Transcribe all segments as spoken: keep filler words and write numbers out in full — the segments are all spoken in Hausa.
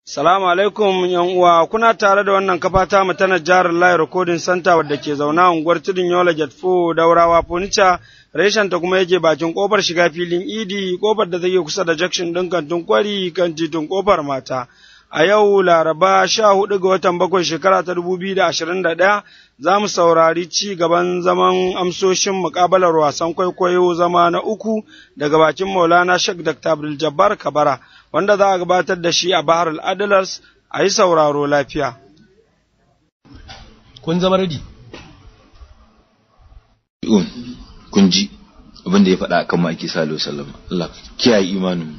Salamu alaikum yan uwa, kuna tare da wannan kafa ta mu ta Najjar Live Recording Center wadda ke zauna unguwar Tudun Yola Jetfo Daurawa Furniture, reshen ta kuma yake bakin kofar shiga filin Idi, kofar da take kusa da junction din kantin Kwari kan titin kofar mata. A yau Laraba sha hudu ga watan bakwai shekara ta dubu biyu da ashirin da ɗaya za mu saurari ci gaban zaman amsoshin muƙabalar wasan kwaikwayo zama na uku daga bakin Maulana Sheikh Doctor Abdul Jabbar Kabara, wanda za a gabatar da shi a Bahar al-Adalars. A yi sauraro lafiya. Kun zama ready? Kun ji abin da ya faɗa kan ma'aiki sallallahu alaihi wasallam. Allah kiyaye imanin.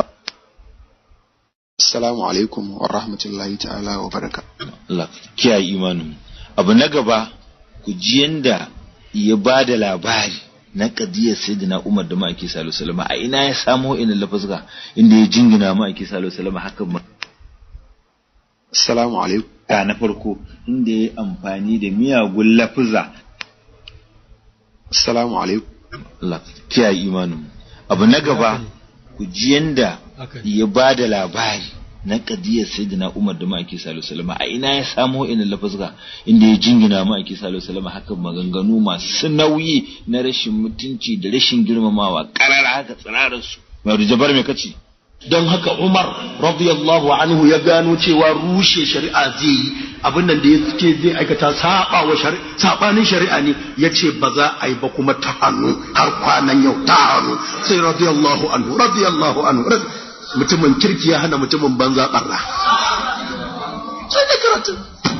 Assalamu alaikum wa rahmatullahi ta'ala wa barakatuh. Allah kiyaye imanin. Abu na gaba, ku ji yanda ya bada labari na kadiyar sayyidina Umar da ma'aiki sallallahu alaihi wasallam. A ina ya samu ina lafazga inda ya jingina ma'aiki sallallahu alaihi wasallam haka. Assalamu alaikum. Ka na farko inda ya amfani da miyagun lafza. Assalamu alaikum. Allah kiyaye imanin. Abu na gaba, ku ji yanda ya bada labari na kadiyar sayyidina Umar da ma'aiki sallallahu alaihi wasallam. A ina ya samu ina lafazga inda ya jingina ma'aiki sallallahu alaihi wasallam haka maganganu masu nauyi na rashin mutunci da rashin girmamawa karara haka tsirarar su. Mai Jabar me kace? Don haka Umar radiyallahu anhu ya gano cewa rushe shari'a zai yi, abin nan da yake zai aikata saba wa shari'a, sabanin shari'a ne, yace ba za a yi ba kuma ta hannu har kwanan yau ta hannu. Sai radiyallahu anhu radiyallahu anhu mutumin kirki ya hana mutumin banza barna. Sai da karatu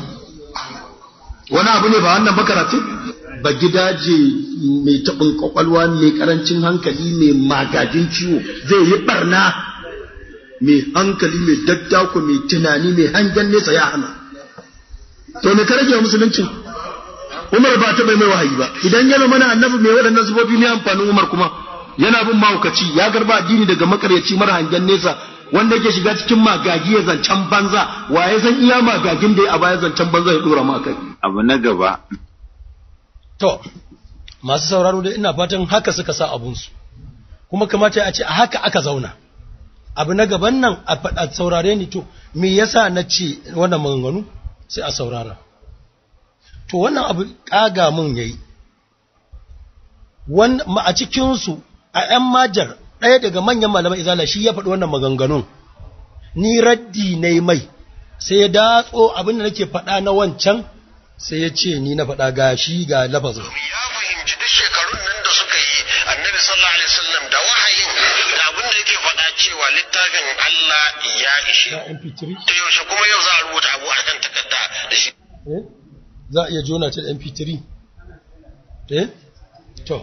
wani abu ne ba wannan ba karatu ba, gidaje mai taɓin kwakwalwa mai karancin hankali mai magajin ciwo zai yi barna, mai hankali mai daddako mai tunani mai hangen nesa ya hana. To me ka rage wa musulunci? Umar ba ta bai mai wahayi ba, idan yana mana annabi mai waɗannan zubobi ne amfanin Umar kuma yana bin mahaukaci ya garba addini daga makaryaci mara hangen nesa wanda yake shiga cikin magagi ya zancen banza. Waye san iya magagin da ya a baya zancen banza ya dora maka. Abu na gaba, to masu sauraro dai ina fatan haka suka sa abunsu, kuma kamata a ce a haka aka zauna. Abu na gaban nan a faɗa saurare ni, to me yasa na ce wannan maganganu sai a saurara. To wannan abu kaga mun yayi wannan a cikin su a ƴan majar ɗaya daga manyan malaman izala shi ya faɗi wannan maganganun, ni raddi ne mai sai ya datso abin da nake faɗa na wancan sai ya ce ni na faɗa ga shi ga lafazin. Ya fahimci duk shekarun nan da suka yi annabi sallallahu alaihi wasallam da wahayin da abin da yake faɗa cewa littafin Allah ya ishe. Ta yaushe kuma yau za a rubuta abu a kan takarda da shi. Eh? Za a iya jona ta da M P three? Eh? To.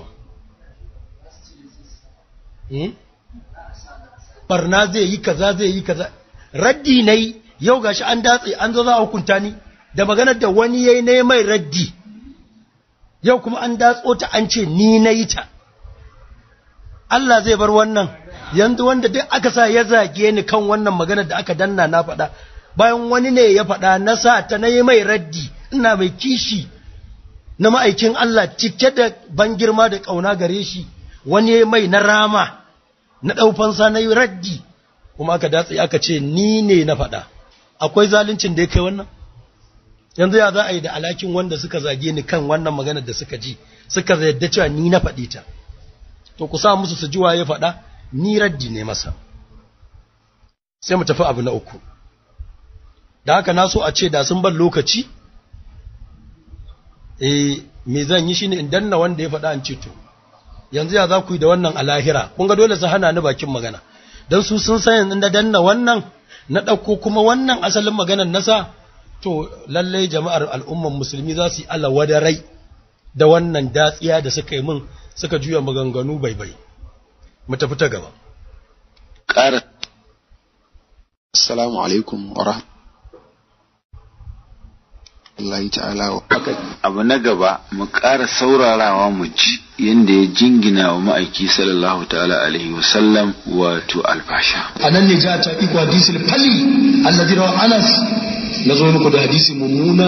Hmm? Barna zai yi kaza zai yi kaza. Raddi nai yau gashi an datse an zo za a hukunta ni da maganar da wani yayi ne mai raddi. Yau kuma an datso ta an ce ni nayi ta. Allah zai bar wannan. Yanzu wanda duk aka sa ya zage ni kan wannan maganar da aka danna na faɗa, bayan wani ne ya faɗa na sa ta nayi mai raddi, ina mai kishi na ma'aikin Allah cike da ban girma da ƙauna gare shi, wani ya mai na rama na ɗaufansa na yi raddi, kuma aka datse aka ce ni ne na faɗa. Akwai zaluncin da ya kai wannan? Yanzu ya za a yi da alakin wanda suka zage ni kan wannan maganar da suka ji, suka yadda cewa ni na faɗi ta. To ku sa musu su ji waye faɗa, ni raddi ne masa. Sai mu tafi abu na uku. Da haka na so a ce da sun bar lokaci, eh me zan yi shine in danna wanda ya faɗa an ce to yanzu ya za ku yi da wannan a lahira. Kun ga dole su hana ni bakin magana, don su sun san yanzu da danna wannan na ɗauko kuma wannan asalin maganar nasa, to lallai jama'ar al'umman musulmi za su yi alawadarai da wannan datsiya da suka yi min, suka juya maganganu baibai. Mu tafi ta gaba. ƙara. Assalamu alaikum wa rahmatullahi ta'ala wa abu na gaba, mu ƙara saurarawa mu ji yanda ya jingina wa ma'aiki sallallahu ta'ala alaihi wa sallam wato alfasha. Anan ne ja ta iko hadisul fali alladhi rawa Anas, nazo muku da hadisi mummuna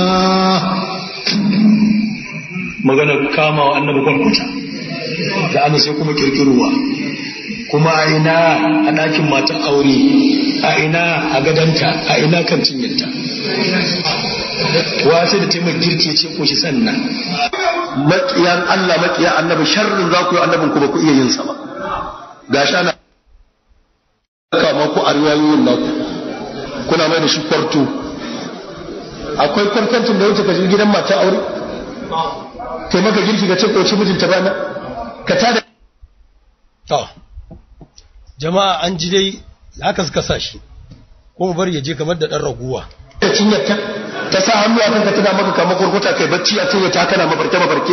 magana kama wa annabi kwarkwata da Anas sai kuma kirkiruwa. kuma a ina a ɗakin matan aure, a ina a gadanta, a ina kan cinyarta. Wasu da taimaka girki ce ko shi sannan maƙiyan Allah maƙiyan annabi sharrin za ku yi annabin ku ba ku iya yin sa ba. Ga sha na kama ku a riwayoyin naku kuna mai da shi kwarto. Akwai kwartancin da wuce ka je gidan matan aure taimaka girki ga ce ko ci mijinta bana ka tada. To jama'a an ji dai haka suka sa shi ko bari ya je kamar da dan raguwa ta cinyarta ta sa hannu a kanka tana maka kamar kurkuta kai bacci a cinyarta kana mafarke mafarke.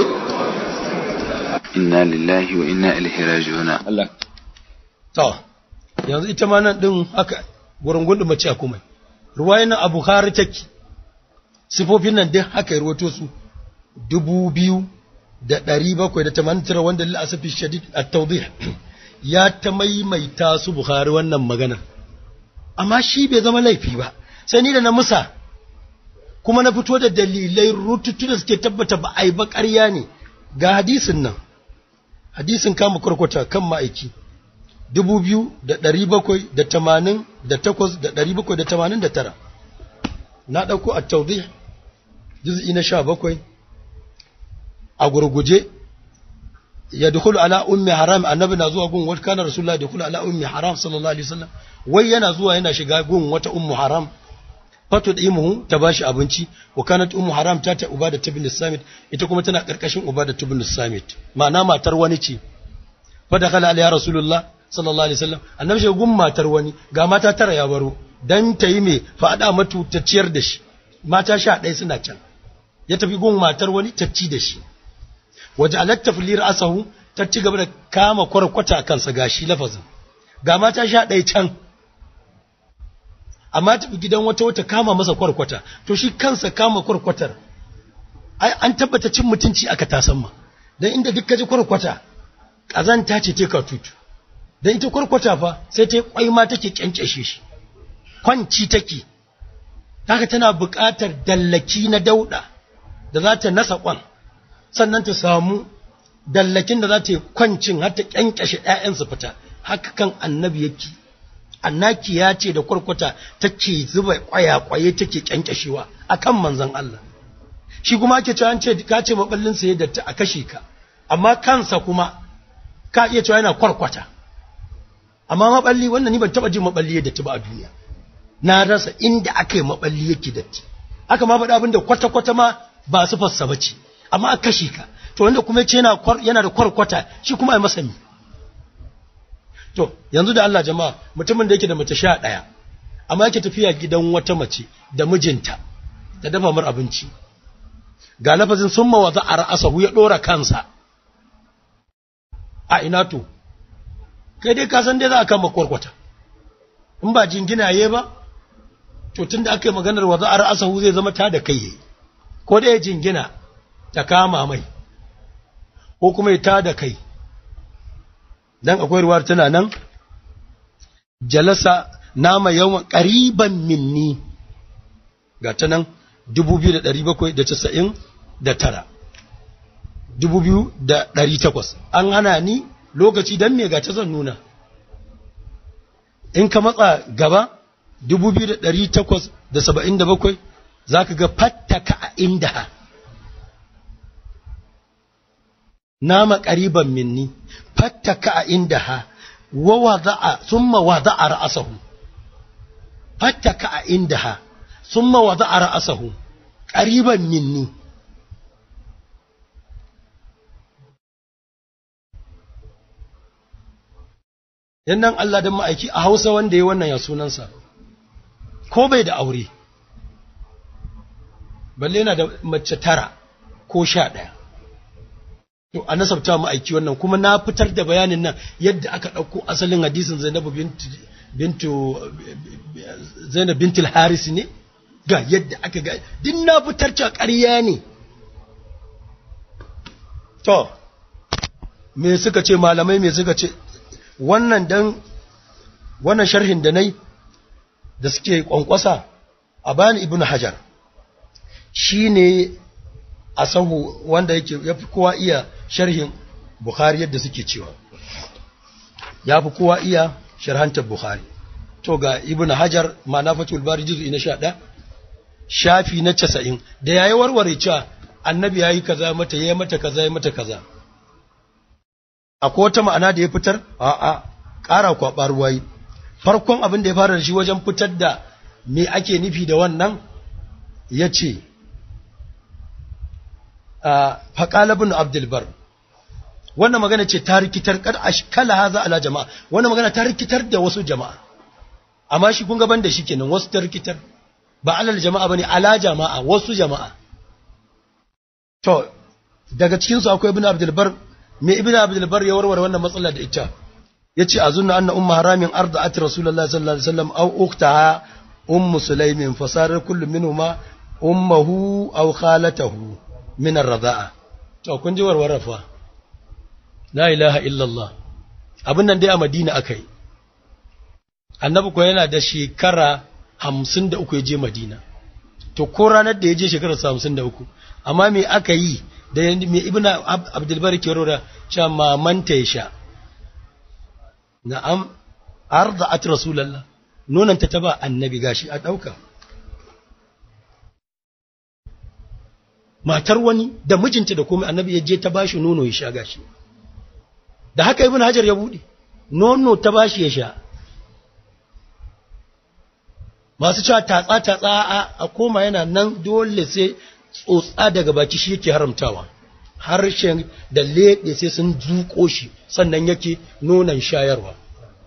Inna lillahi wa inna ilaihi raji'un. Allah to yanzu ita ma nan din haka gurin gundu mace a kuma ruwayan nan Abu Khari take sifofin nan dai haka ruwato su dubu biyu da ɗari bakwai da tamanin tara wanda lil'asafi shadid at-tawdih ya ta maimaita su Bukhari wannan magana, amma shi bai zama laifi ba sai ni da na musa kuma na fito da dalilai rututu da suke tabbata ba ai ba ƙarya ne. Ga hadisin nan, hadisin kama kurkuta kan ma'aiki dubu biyu da ɗari bakwai da tamanin da takwas da ɗari bakwai da tamanin da tara na ɗauko at-tawdih juz'i na sha bakwai a gurguje. Ya dukulu ala ummi haram, annabi na zuwa gun wata kana rasulullahi dukulu ala ummi haram sallallahu alaihi wasallam, wai yana zuwa yana shiga gun wata ummu haram fatu da imuhu ta bashi abinci, wa kanat ummu haram ta ta ubada ibn samit, ita kuma tana karkashin ubada ibn samit, ma'ana matar wani ce. Fa dakhala ala rasulullah sallallahu alaihi wasallam, annabi shi gun matar wani, ga mata tara ya baro dan ta yi me fa ada matu ta ciyar da shi, mata sha ɗaya suna can, ya tafi gun matar wani ta ci da shi. Waje alatta filir asahu ta ci gaba da kama kwarkwata kansa gashi lafazin, ga mata sha ɗaya can, amma tafi gidan wata wata kama masa kwarkwata, to shi kansa kama kwarkwatar ai an tabbata cin mutunci aka tasan ma, dan inda duk kaji kwarkwata kazanta ce te ka tutu, dan ita kwarkwata fa sai ta kwai ma take kyankyashe shi, kwanci take, haka tana buƙatar dallaki na dauda da za ta nasa kwan, sannan ta samu dallakin da za ta yi kwancin har ta kyankyashe ‘ya'yansu fita. Haka kan annabi yake, annaki ya ce da kwarkwata take zuba kwayakwaye take kyankyashewa a kan manzan Allah. Shi kuma ake cewa ce ka ce maballinsa ya datta a kashe ka, amma kansa kuma ka iya cewa yana kwarkwata. Amma maballi wannan ni ban taɓa jin maballi ya datti ba a duniya, na rasa inda aka yi maballi yake datti. Aka ma faɗa abin da kwata-kwata ma ba su fassa ba ce, amma a kashe ka, to wanda kuma ce yana da kwarkwata shi kuma a masa mi. To yanzu da Allah jama'a, mutumin da yake da mace sha ɗaya amma yake tafiya gidan wata mace da mijinta da dafa mar abinci, ga lafazin sun mawaza a ra'asahu ya ɗora kansa a ina to kai dai kasan dai za a kama kwarkwata in ba jingina ye ba, to tun da aka yi maganar waza a ra'asahu zai zama ta da kai, ko da ya jingina ta kama mai ko kuma ya tada kai, dan akwai ruwar tana nan jalasa nama yawan qariban minni, ga ta nan dubu biyu da ɗari bakwai da casa'in da tara dubu biyu da ɗari takwas an hana ni lokaci dan me ga ta zan nuna, in ka matsa gaba dubu biyu da ɗari takwas da saba'in da bakwai za ka ga fattaka a inda nama ƙariban minni fattaka a inda ha wa wada'a summa wada'a ra'asahu, fattaka a inda ha summa wada'a ra'asahu ƙariban minni. Yannan Allah dan ma'aiki a Hausa wanda ya wannan ya sunansa, ko bai da aure balle yana da mace tara ko sha ɗaya, to a nasabta ma'aiki wannan, kuma na fitar da bayanin nan yadda aka ɗauko asalin hadisin Zainabu bintu bintu Zainab bintul Haris ne, ga yadda aka ga din na fitar ta ƙarya ne. To me suka ce malamai, me suka ce wannan dan wannan sharhin da nai da suke kwankwasa a bayan Ibn Hajar shine a sahu wanda yake yafi kowa iya sharhin Bukhari yadda suke cewa ya fi kowa iya sharhantar Bukhari. To ga Ibn Hajar ma'ana Fathul Bari juz'i na sha ɗaya shafi na casa'in da yayi warware cewa annabi yayi kaza mata yayi mata kaza yayi mata kaza. Akwai wata ma'ana da ya fitar? A'a, ƙara kwaɓar ruwayi. Farkon abin da ya fara da shi wajen fitar da me ake nufi da wannan ya ce, faƙala bin Abdulbar, wannan magana ce ta rikitar ƙar ashkala haza ala jama'a, wannan magana ta rikitar da wasu jama'a, amma shi kun gaban da shi kenan wasu ta rikitar, ba alal jama'a ba ne, ala jama'a, wasu jama'a. To, daga cikinsu akwai ibn Abdulbar, me ibn Abdulbar ya warware wannan matsala da ita, ya ce a zunna anna umma haramin arda'at Rasulullah sallallahu alaihi wasallam aw ukhtaha ummu Sulaimin fasarar kullum minhuma ummuhu aw khalatahu min ar-radha'a. To kun ji warware fa. La ilaha illallah. Abin nan dai a Madina akai. Annabi ko yana da shekara hamsin da uku ya je Madina. To ko ranar da ya je shekarar hamsin da uku. Amma me aka yi da me Ibn Abdul Bari ke rora cewa mamanta ya sha. Na'am arda'at Rasulullah. Nonon ta taba annabi gashi a dauka. Matar wani da mijinta da komai annabi ya je ta bashi nono ya sha gashi. Da haka Ibn Hajar ya bude. Nono ta bashi ya sha. Masu cewa tatsa tatsa a koma yana nan dole sai tsotsa daga baki shi yake haramtawa. Harshen da leɗe sai sun zuƙo shi sannan yake nonon shayarwa.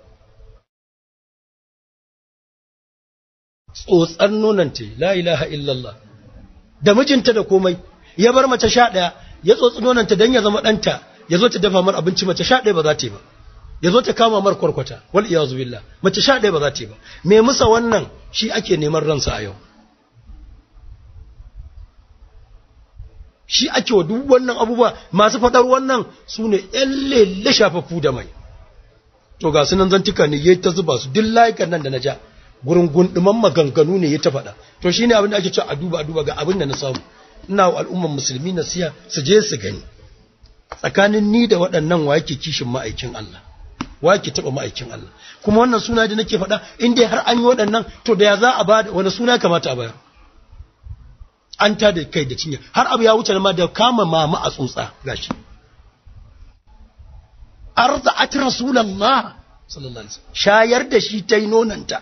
Tsotsar nonon ta la ilaha illallah. Da mijinta da komai ya bar mace sha ɗaya ya tsotsi nononta don ya zama ɗanta ya zo ta dafa mar abinci mace sha ɗaya ba za ta yi ba. Ya zo ta kama mar kwarkwata wal iyazu billah mace sha ɗaya ba za ta yi ba. Me musa wannan shi ake neman ransa a yau. Shi ake wa duk wannan abubuwa masu faɗar wannan su ne ‘yan lele shafaffu da mai. To ga sunan zantuka ne ya ta zuba su duk layukan nan da na ja gurin gunduman maganganu ne ya ta faɗa. To shi ne abin da ake cewa a duba a duba ga abin da na samu. Ina wa al'umman musulmi na siya su je su gani. Tsakanin ni da waɗannan wa yake kishin ma'aikin Allah. Wa yake taɓa ma'aikin Allah. Kuma wannan suna da nake faɗa in dai har an yi waɗannan to da ya za a ba da wani suna kamata a bayar. An ta da kai da cinya har abu ya wuce ma da kama mama a tsotsa gashi arza'at rasulullah sallallahu alaihi wasallam shayar da shi tai nonanta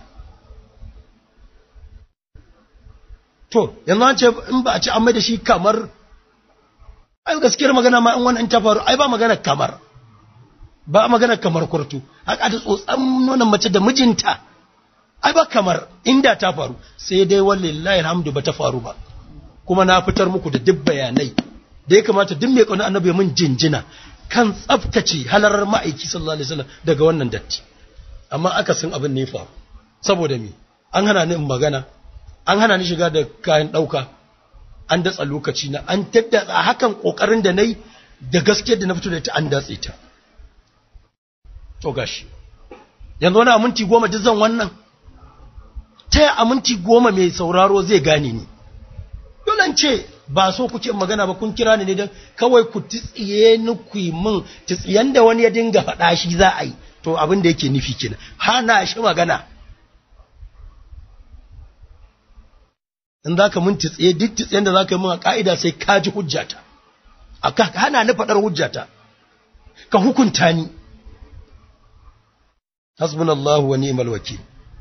to yanzu an ce in ba a ci amma da shi kamar ai gaskiyar magana ma in wannan ta faru ai ba magana kamar ba magana kamar kurtu haka da tsotsan nonon mace da mijinta ai ba kamar inda ta faru sai dai wallahi alhamdu ba ta faru ba kuma na fitar muku da duk bayanai da ya kamata duk mai kauna annabi mun jinjina kan tsaftace halarar ma'aiki sallallahu alaihi wasallam daga wannan datti amma aka san abin ne fa saboda me an hana ni in magana an hana ni shiga da kayan dauka an datsa lokaci na an taddatsa hakan kokarin da nayi da gaskiyar da na fito da ita an datse ta to gashi yanzu wani a minti goma duk zan wannan ta a minti goma mai sauraro zai gane ni dole ce ba so kuke magana ba kun kira ni ne don kawai ku tsiye ni ku yi min tsiyen da wani ya dinga faɗa shi za a yi to abin da yake nufi kenan hana shi magana in za ka min tsiye duk tsiyen da za ka yi min a ƙa'ida sai ka ji hujjata a hana ni faɗar hujjata ka hukunta ni hasbunallahu wa ni'mal wakil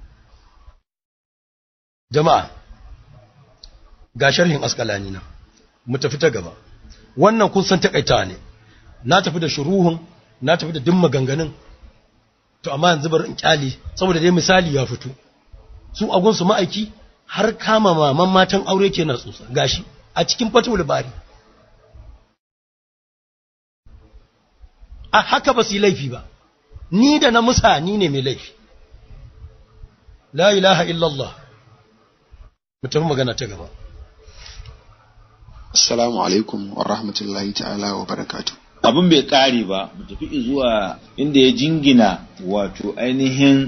jama'a ga sharhin askalani na mu tafi ta gaba wannan kun san takaita ne na tafi da shuruhun na tafi da duk maganganun to amma yanzu bar in kyali saboda dai misali ya fito su agun su ma'aiki har kama maman matan aure kenan tsotsa gashi a cikin fatul bari a haka ba su laifi ba ni da na musa ni ne mai laifi la ilaha illallah mu tafi magana ta gaba. Assalamu alaikum wa rahmatullahi ta'ala wa barakatuh. Abin bai kare ba, mu tafi zuwa inda ya jingina wato ainihin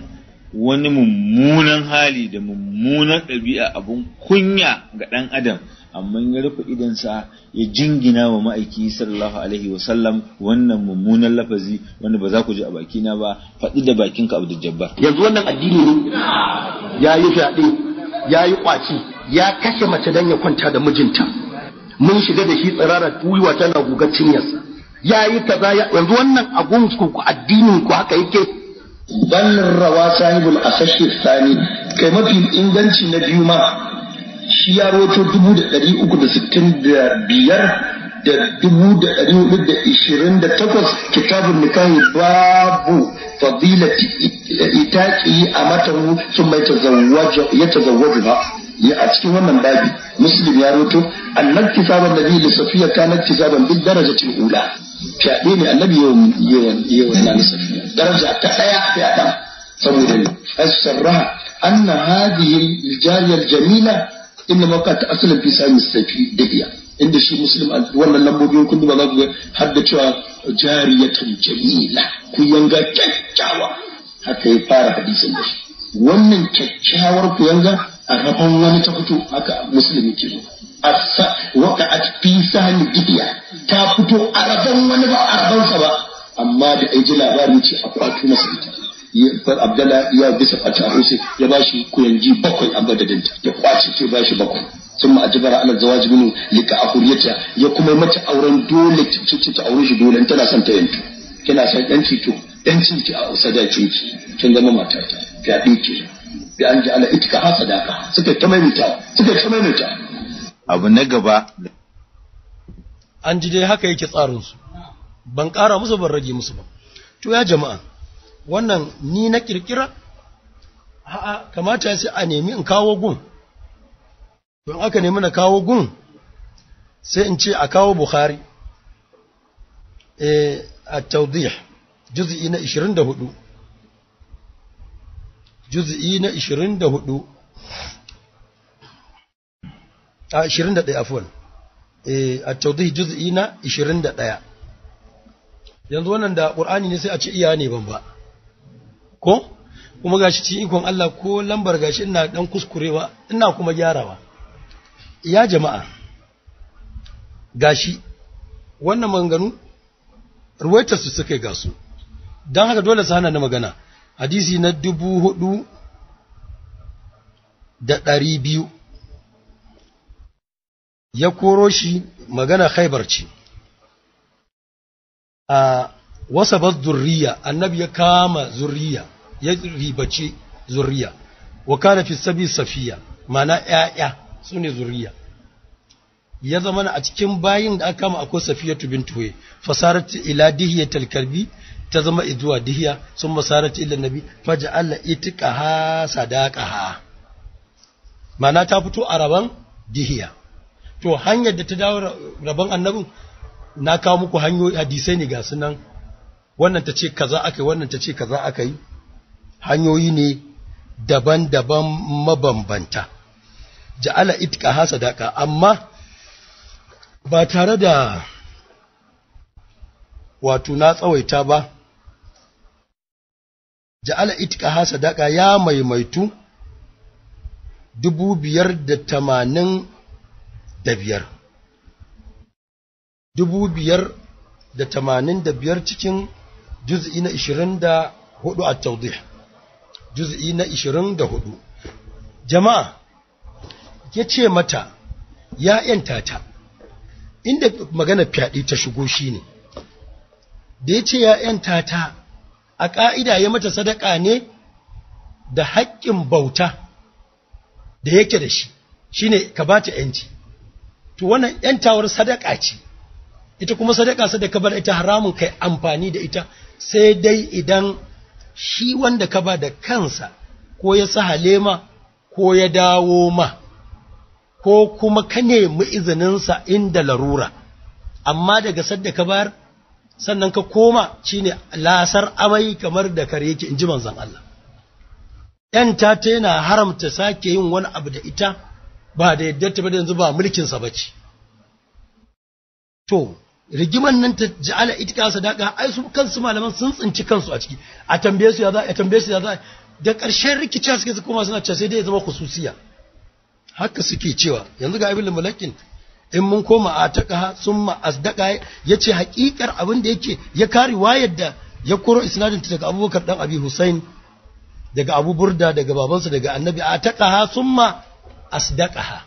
wani mummunan hali da mummunan ɗabi'a abun kunya ga ɗan adam, amma ya rufe idansa ya jingina wa ma'aiki sallallahu alaihi wa sallam wannan mummunan lafazi wanda ba za ku ji a bakina ba, faɗi da bakinka Abdul Jabbar. Yanzu wannan addini ne ya yi fyaɗe, ya yi ƙwaci, ya kashe mace don ya kwanta da mijinta, mun shiga da shi tsirara gwiwa tana gugar cinyarsa, ya yi kaza. Yanzu wannan agun ku addinin ku haka yake. Ban rawa sahibul asashi sani, kai mafi inganci na biyu ma shi ya roto dubu da ɗari uku da sittin da biyar da dubu da ɗari hudu da ishirin da takwas kitabun nikahi babu fadilati itaqi a matahu sun mai ya tazawwaju ba ya a cikin wannan babi muslim ya roto annan kisaban nabi da safiya kanat kisaban bil darajatil ula, fyaɗe ne annabi yawan na safiya daraja ta ɗaya fyaɗa saboda ne asarraha anna hadhihi jariyar jamila inda maka ta asalin fi sami safi da iya inda shi muslim wannan lambobin kun ba za ku har da cewa jariyatan jamila ku yanga kyakkyawa, haka ya fara hadisin da shi. Wannan kyakkyawar ku yanga a rabon wani ta fito, haka muslim ke zo asa waka at fi sami diya ta fito a rabon wani ba a rabonsa ba, amma da aiji labarin ce a kwato masa ita. Abdallah ya bisa fata Hussein ya bashi kuyanji bakwai a madadinta, ya kwace ke bashi bakwai. Sun ma ajibara ala zawaji minu lika ahuriyata, ya kuma mata auren dole ta ta aure shi dole tana son ta yanto. Kina son yanci to yancin ki a sadakin ki kin zama matata. Fyaɗe ki bi an ji ala itika ha sadaka suka ta maimaita suka ta maimaita. Abu na gaba an ji dai haka yake tsarin su, ban ƙara musu ban rage musu ba. To ya jama'a, wannan ni na kirkira? A'a, kamata sai a nemi in kawo gun. Don aka nemi na kawo gun, sai in ce a kawo Bukhari, eh, a Tawdih, juz'i na ishirin da hudu. Juz'i na ishirin da hudu. A ishirin da ɗaya afwan. Eh, a Tawdih juz'i na ishirin da ɗaya. Yanzu wannan da Qur'ani ne sai a ce iya ne ban ba. Ko kuma gashi cikin ikon Allah ko lambar gashi ina dan kuskurewa ina kuma gyarawa. Ya jama'a, gashi wannan maganganu ruwaitar su suka yi gasu, don haka dole su hana na magana. Hadisi na dubu hudu da ɗari biyu ya koro shi, magana Khaibar ce. A wasa bas zurriya, annabi ya kama zurriya, ya ribace zurriya, wa kana fi sabi safiya, mana ƴaƴa su ne zurriya. Ya zama a cikin bayin da aka kama akwai Safiyatu bintu Huyay, fasarat ila dihiyatil kalbi, ta zama izuwa dihiya, sun masarat ila nabi faja'ala itqaha sadaqaha, mana ta fito a raban dihiya. To hanyar da ta dawo raban annabin na kawo muku hanyoyi, hadisai ne ga sunan, wannan ta ce kaza aka yi, wannan ta ce kaza aka yi, hanyoyi ne daban-daban mabambanta. Ja'ala itqaha sadaqa, amma ba tare da wato na tsawaita ba, ja'ala itqaha sadaqa ya maimaitu dubu biyar da tamanin da biyar. Dubu biyar da tamanin da biyar cikin juz'i na ishirin da hudu a Tawdih, juz'i na ishirin da hudu. Jama'a, ya ce mata, ya ‘yanta ta, inda magana fyaɗe ta shigo shi ne, da ya ce ya ‘yanta ta, a ƙa'ida ya mata sadaka ne da haƙƙin bauta da yake da shi, shi ne ka ba ta ‘yanci. To, wannan ‘yantawar sadaka ce, ita kuma sadaka sadaka bar ita haramun kai amfani da ita, sai dai idan shi wanda ka ba da kansa ko ya sahale ma ko ya dawo ma, ko kuma ka nemi izininsa inda larura, amma daga sadda ka bayar sannan ka koma shine lasar amai kamar da kare yake, in ji manzon Allah. ‘Yanta ta yana haramta sake yin wani abu da ita ba da yadda ta ba, da yanzu ba mulkinsa ba ce. To, rigiman nan ta ja'ala itika sadaka, ai su kansu malaman sun tsinci kansu a ciki, a tambaye su ya za a tambaye su ya za da ƙarshen rikici suke su koma suna cewa sai dai ya zama khususiya haka suke cewa yanzu ga ibn mulakin in mun koma a taqaha summa asdaqa yace haƙiƙar abin da yake ya kari wayar da ya koro isnadin daga Abubakar dan Abi Husain daga Abu Burda daga babansa daga Annabi a taqaha summa asdaqaha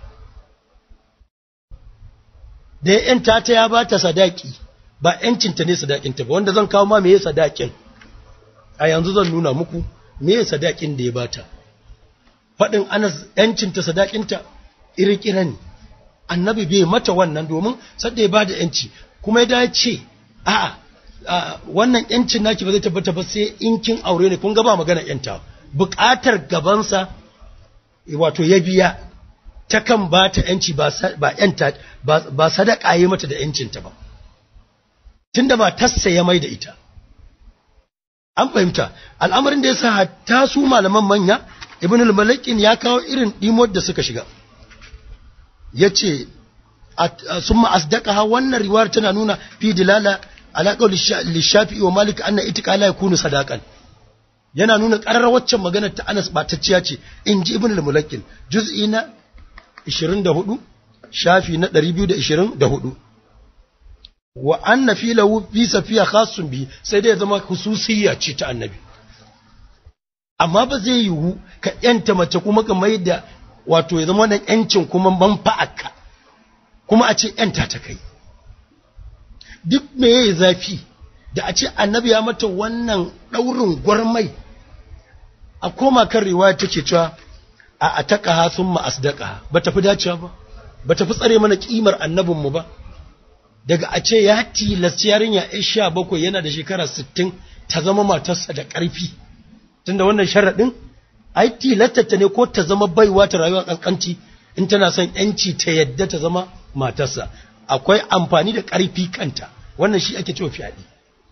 da yanta ta ya bata sadaki ba yancinta ne sadakinta ba wanda zan kawo ma meye sadakin a yanzu zan nuna muku meye sadakin da ya bata faɗin Anas yancinta sadakinta iri-kira ne Annabi bai mata wannan domin sadda ya bada yanci kuma ya dace a'a wannan yancin naki ba zai tabbata ba sai in kin aure ne kun ga ba magana yanta buƙatar gabansa wato ya biya ta kan ba ta yanci ba ba yanta ba sadaka yi mata da yancinta ba tunda ba tassa ya mai da ita an fahimta al'amarin da yasa hatta su malaman manya ibn al-malikin ya kawo irin dimot da suka shiga yace summa asdaqaha wannan riwayar tana nuna fi dilala ala qawli lishafi'i wa malik anna itika la yakunu sadaqan yana nuna ƙarar waccan maganar ta Anas batacciya ce inji ibn al-mulakin juz'i na ishirin da hudu shafi na ɗari biyu da ishirin da hudu wa anna fi lahu fi safiya khassun bi sai dai ya zama hususiyya ce ta annabi amma ba zai yiwu ka yanta mace kuma ka mai da wato ya zama wannan yancin kuma manfa'aka kuma a ce yanta ta kai duk me yayi zafi da a ce annabi ya mata wannan daurin gwarmai a koma kan riwaya take cewa a ataqaha thumma asdaqaha bata fi dacewa ba bata fi tsare mana kimar annabin mu ba daga a ce ya tilasti yarinya sha bakwai yana da shekara sittin ta zama matarsa da ƙarfi tunda wannan sharaɗin ai tilasta ne ko ta zama baiwa ta rayuwa kankanci in tana son yanci ta yadda ta zama matarsa akwai amfani da ƙarfi kanta wannan shi ake cewa fyaɗe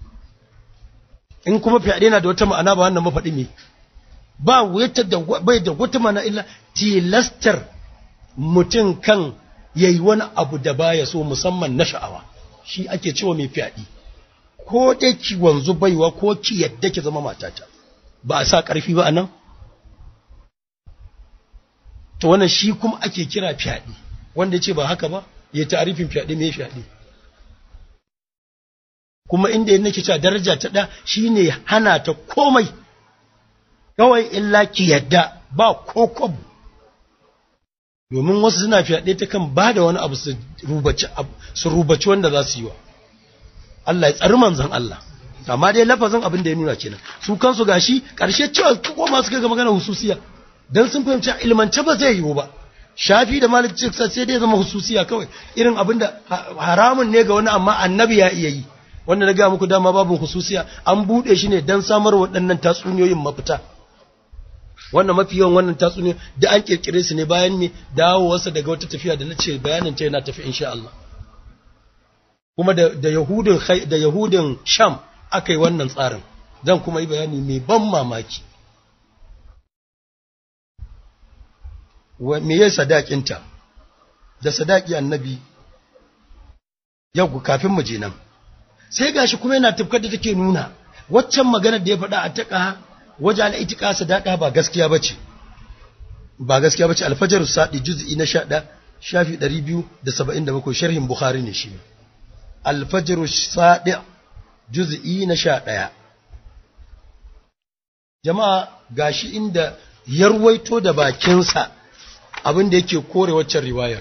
in kuma fyaɗe na da wata ma'ana ba wannan mafaɗi ne ba wata da bai da wata ma'ana illa tilastar mutum kan yayi wani abu da baya so musamman na sha'awa shi ake cewa mai fyaɗe ko dai ki wanzu baiwa ko ki yadda ki zama matata ba a sa ƙarfi ba anan to wannan shi kuma ake kira fyaɗe wanda yace ba haka ba ya ta'arifin fyaɗe me fyaɗe kuma inda yake nake cewa daraja ta da shine hana ta komai kawai illa ki yadda ba kokob domin wasu suna fyaɗe ta kan ba da wani abu su rubaci su rubaci wanda za su yi wa Allah ya tsari manzon Allah amma dai lafazin abin da ya nuna kenan su kansu gashi karshe cewa ko ma suka ga magana hususiya dan sun fahimci ilmance ba zai yiwu ba Shafi da Malik ce sai dai zama hususiya kawai irin abin da haramun ne ga wani amma annabi ya iya yi wanda na ga muku dama babu hususiya an bude shi ne dan samar waɗannan tatsuniyoyin mafita wannan mafi yawan wannan tatsuniyoyi da an kirkire su ne bayan ne dawowarsa daga wata tafiya da nace bayanin ta yana tafi insha Allah kuma da da yahudin da yahudin Sham akai wannan tsarin zan kuma yi bayani mai ban mamaki wa me ya sadakinta da sadaki annabi yau kafin mu je nan sai gashi kuma yana tafkar da take nuna waccan maganar da ya faɗa a taƙa waje ala itika sadaka ba gaskiya bace ba gaskiya bace al-fajr as-sadi juz'i na sha ɗaya shafi ɗari biyu da saba'in da bakwai sharhin bukhari ne shi al-fajr as-sadi juz'i na sha ɗaya jama'a gashi inda yarwaito da bakinsa abin da yake kore waccan riwayar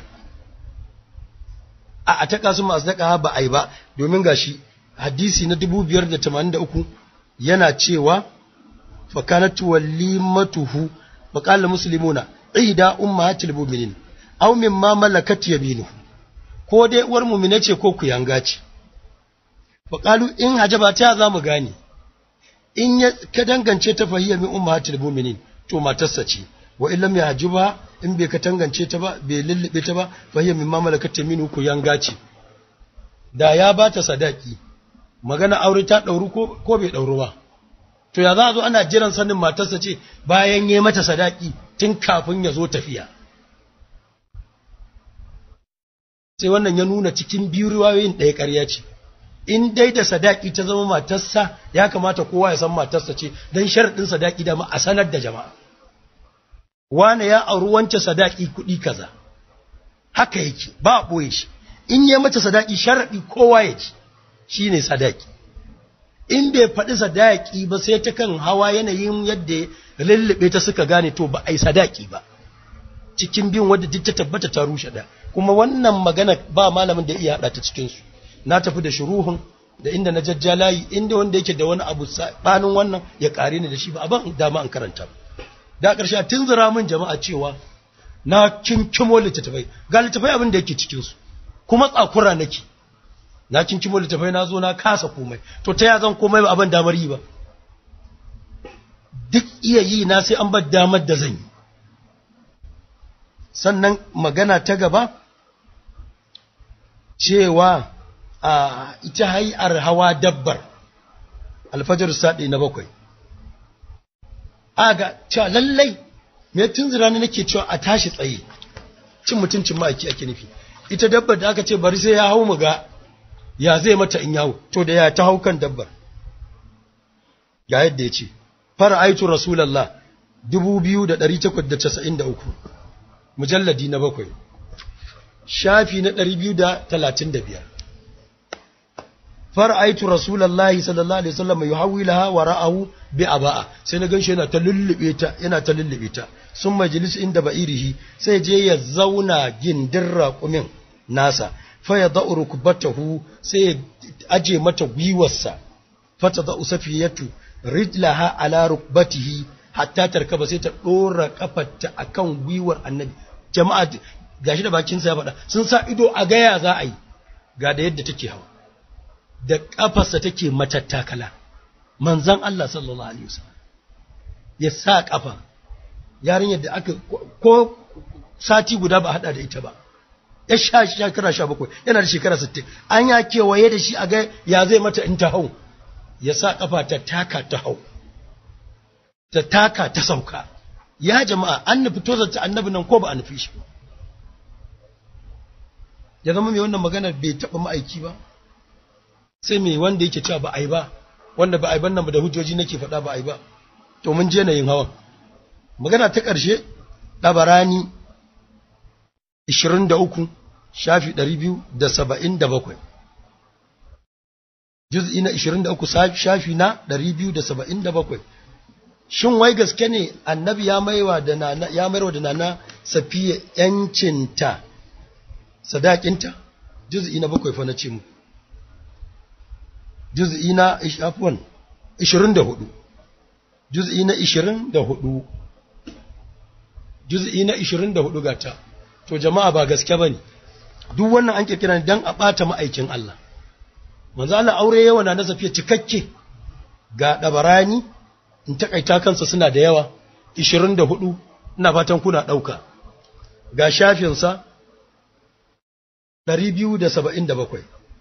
a ataka su masu daƙa ba a yi ba domin gashi hadisi na dubu biyar da tamanin da uku yana cewa fakanatu walimatuhu faqala muslimuna ida ummatul mu'minin aw mimma malakat yaminuhu ko dai uwar mu'mina ce ko kuyanga ce faqalu in hajaba ta za mu gane in ya ka dangance ta fahiya min ummatul mu'minin to matarsa ce wa illam yahjuba in bai ka tangance ta ba bai lullube ta ba fahiya mimma malakat yaminuhu kuyanga ce da ya bata sadaki magana aure ta dauru ko ko bai dauru ba to ya za a zo ana jiran sanin matarsa ce bayan yi mata sadaki tun kafin ya zo tafiya sai wannan ya nuna cikin biyu riwayoyin ɗaya ƙarya ce in dai da sadaki ta zama matarsa ya kamata kowa ya san matarsa ce don sharaɗin sadaki da ma a sanar da jama'a wane ya auri wance sadaki kuɗi kaza haka yake ba a ɓoye shi in yi mata sadaki sharaɗi kowa ya ci shi ne sadaki in bai faɗi sadaki ba sai ta kan hawa yanayin yadda lullube ta suka gane to ba a yi sadaki ba cikin biyun wadda duk ta tabbata ta rushe da kuma wannan magana ba malamin da iya haɗa ta cikinsu na tafi da shuruhun da inda na jajjalayi inda wanda yake da wani abu sabanin wannan ya kare ni da shi ba abin dama an karanta da ƙarshe tun zira min jama'a cewa na kinkimo littattafai ga littattafai abin da yake cikin su kuma tsakura nake na kinkimo littattafai na zo na kasa komai to ta ya zan komai ba abin damar yi ba duk iya yi na sai an bar damar da zan yi sannan magana ta gaba cewa a ita hayar hawa dabbar alfajar saɗi na bakwai aga cewa lallai me tunzura ne nake cewa a tashi tsaye cin mutuncin ma'aiki ake nufi ita dabbar da aka ce bari sai ya hau mu ga ya zai mata in yawo to da ya ta hau kan dabbar ga yadda ya ce fara aitu rasulallah dubu biyu da ɗari takwas da casa'in da uku mujalladi na bakwai shafi na ɗari biyu da talatin da biyar fara'aitu rasulullahi sallallahu alaihi wasallam yuhawwilaha wa ra'ahu bi aba'a sai na ganshi yana ta lullube ta yana ta lullube ta sun majlis inda ba'irihi sai je ya zauna gindin raqumin nasa fa ya da'u rukbatahu sai ya aje mata gwiwarsa fata da usafiyatu rijlaha ala rukbatihi hatta tarkaba sai ta dora kafarta akan gwiwar annabi jama'a gashi da bakin sa ya faɗa sun sa ido a gaya za a yi ga da yadda take hawa da kafarsa take matattakala manzon Allah sallallahu alaihi wasallam ya sa kafa yarinyar da aka ko sati guda ba hada da ita ba ya sha shekara sha bakwai yana da shekara sittin an ya kewaye da shi a ga ya zai mata in ta hau ya sa kafa ta taka ta hau ta taka ta sauka ya jama'a an nufi tozarta annabi nan ko ba a nufi shi ba ya zama mai wannan maganar bai taɓa ma'aiki ba sai mai wanda yake cewa ba a yi ba wanda ba a yi ban nan da hujjoji nake faɗa ba a yi ba to mun je na yin hawan magana ta ƙarshe ɗabarani ishirin da uku shafi ɗari biyu da saba'in da bakwai juz'i na ishirin da uku shafi na ɗari biyu da saba'in da bakwai shin wai gaske ne annabi ya maiwa da nana ya maiwa da nana safiya yancinta sadakinta juz'i na bakwai fa na ce mu juz'i na afwan ishirin da hudu juz'i na ishirin da hudu juz'i na ishirin da hudu gata to jama'a ba gaske bane duk wannan an kirkira dan a bata ma'aikin Allah manzo Allah aure yawa na safiya cikakke ga dabarani in takaita kansa suna da yawa ishirin da hudu ina fatan kuna dauka ga shafin sa ɗari biyu da saba'in da bakwai